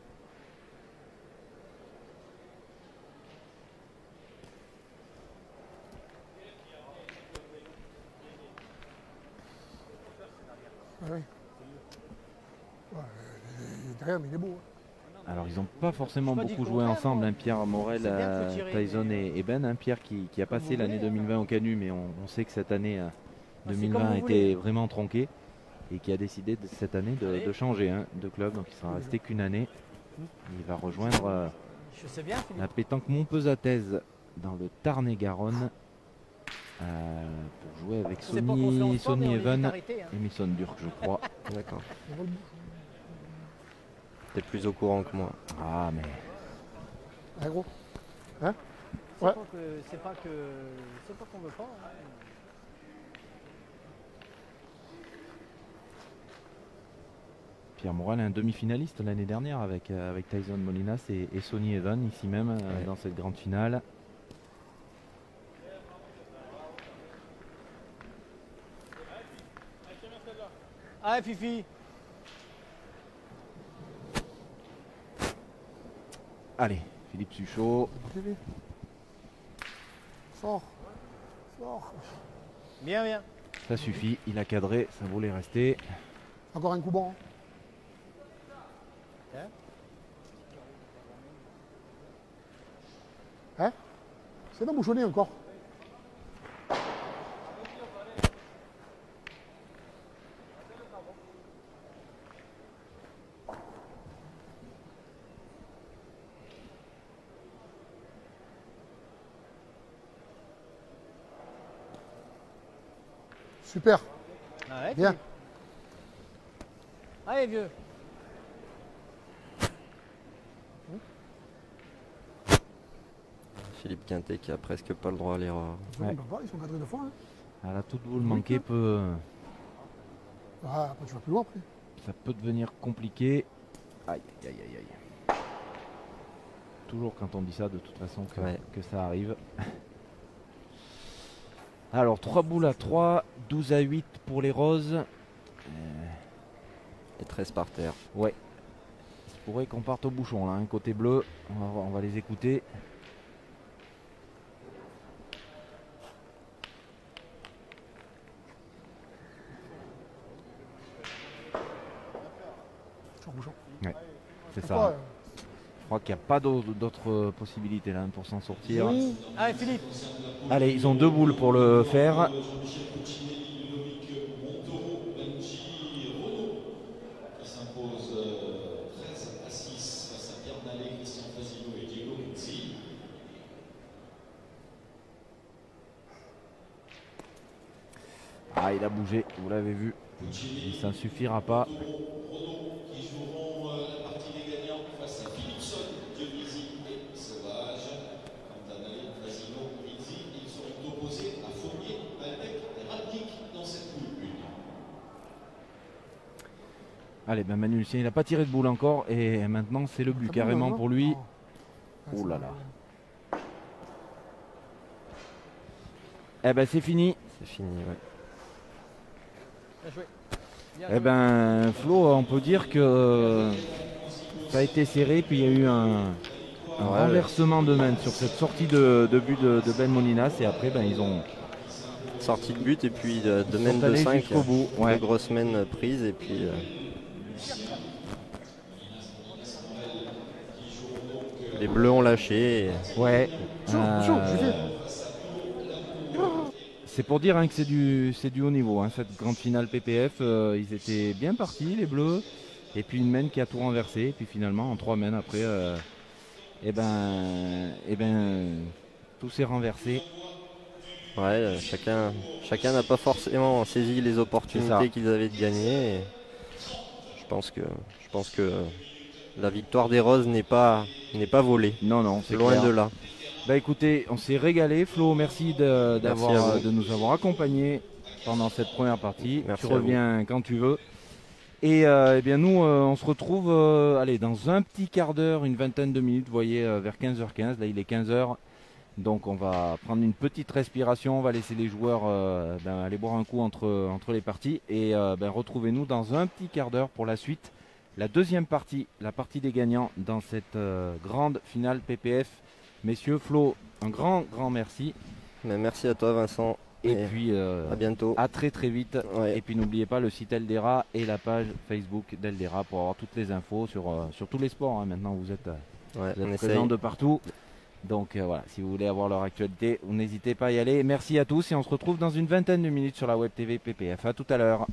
Ouais. Ouais, il est derrière, mais il est beau. Hein. Alors ils n'ont pas forcément Je dis beaucoup le joué contraire, ensemble, moi. hein, Pierre Morel, C'est bien de se tirer, Tyson mais- et Ben. Hein, Pierre qui a Comme passé vous l'année voulez, 2020 au Canu, mais on sait que cette année c'est 2020 comme a vous été voulez. vraiment tronquée et qui a décidé cette année de changer hein, de club. Donc il sera resté qu'une année. Il va rejoindre Je sais bien, Philippe. la pétanque Montpezataise dans le Tarn-et-Garonne pour jouer avec C'est pas qu'on se lance pas, mais Sonny on est vite Even arrêté, hein. et Mason Burke, je crois. D'accord. On va le bouche. T'es plus au courant que moi. Ah mais Ouais, gros. Hein? C'est Ouais. pas qu'on veut pas. Hein. Pierre Morel est un demi-finaliste l'année dernière avec Tyson Molinas et Sonny Even ici même dans cette grande finale. Allez, Fifi. Allez, Philippe Suchot. Sors. Sors. Bien, bien. Ça suffit, il a cadré, ça voulait rester. Encore un coup bon. Hein? C'est dans bouchonné encore. Super. Allez, Bien. Allez, vieux. Philippe Quintet qui a presque pas le droit à l'erreur. Ouais. Ils sont cadrés de fois. Hein. À la toute boule manquée peut. Ah, après tu vas plus loin après. Ça peut devenir compliqué. Aïe, aïe, aïe, aïe. Toujours quand on dit ça, de toute façon, que ça arrive. Alors, 3 boules à 3, 12 à 8 pour les roses. Et 13 par terre. Ouais. Il pourrait qu'on parte au bouchon, là, hein, côté bleu. On va les écouter. Sur bouchon. Ouais, c'est ça. Je crois qu'il n'y a pas d'autres possibilités là pour s'en sortir. Oui. Allez, Philippe. Allez, ils ont 2 boules pour le faire. Ah, il a bougé, vous l'avez vu. Et ça ne suffira pas. Allez, ben Manu Lucien, il n'a pas tiré de boule encore et maintenant c'est le but carrément pour lui. Oh là là. Eh ben c'est fini. C'est fini, ouais. Bien joué. Bien Eh joué. ben Flo, on peut dire que ça a été serré, puis il y a eu un renversement de main sur cette sortie de but de Ben Molinas et après ben, ils ont sortie de but et puis de main de 5 jusqu'au bout. Ouais. grosse main prise et puis les bleus ont lâché. Ouais. Je fais. C'est pour dire hein, que c'est du haut niveau. Hein. Cette grande finale PPF, ils étaient bien partis, les bleus. Et puis une main qui a tout renversé. Et puis finalement, en 3 mains après, tout s'est renversé. Ouais, chacun n'a pas forcément saisi les opportunités qu'ils avaient de gagner. Et je pense que la victoire des Roses n'est pas volée. Non, c'est loin clair. de là. Bah écoutez, on s'est régalé. Flo, merci de nous avoir accompagnés pendant cette première partie. Merci tu reviens quand tu veux. Et eh bien nous, on se retrouve dans un petit quart d'heure, une vingtaine de minutes, vous voyez, vers 15h15. Là, il est 15h. Donc on va prendre une petite respiration, on va laisser les joueurs aller boire un coup entre les parties. Et retrouvez-nous dans un petit quart d'heure pour la suite. La deuxième partie, la partie des gagnants dans cette grande finale PPF. Messieurs, Flo, un grand merci. Mais merci à toi Vincent. Et puis à bientôt. À très vite. Ouais. Et puis n'oubliez pas le site Eldera et la page Facebook d'Eldera pour avoir toutes les infos sur tous les sports. Hein. Maintenant vous êtes présents de partout. Donc voilà, si vous voulez avoir leur actualité, vous n'hésitez pas à y aller. Merci à tous et on se retrouve dans une vingtaine de minutes sur la Web TV PPF. À tout à l'heure.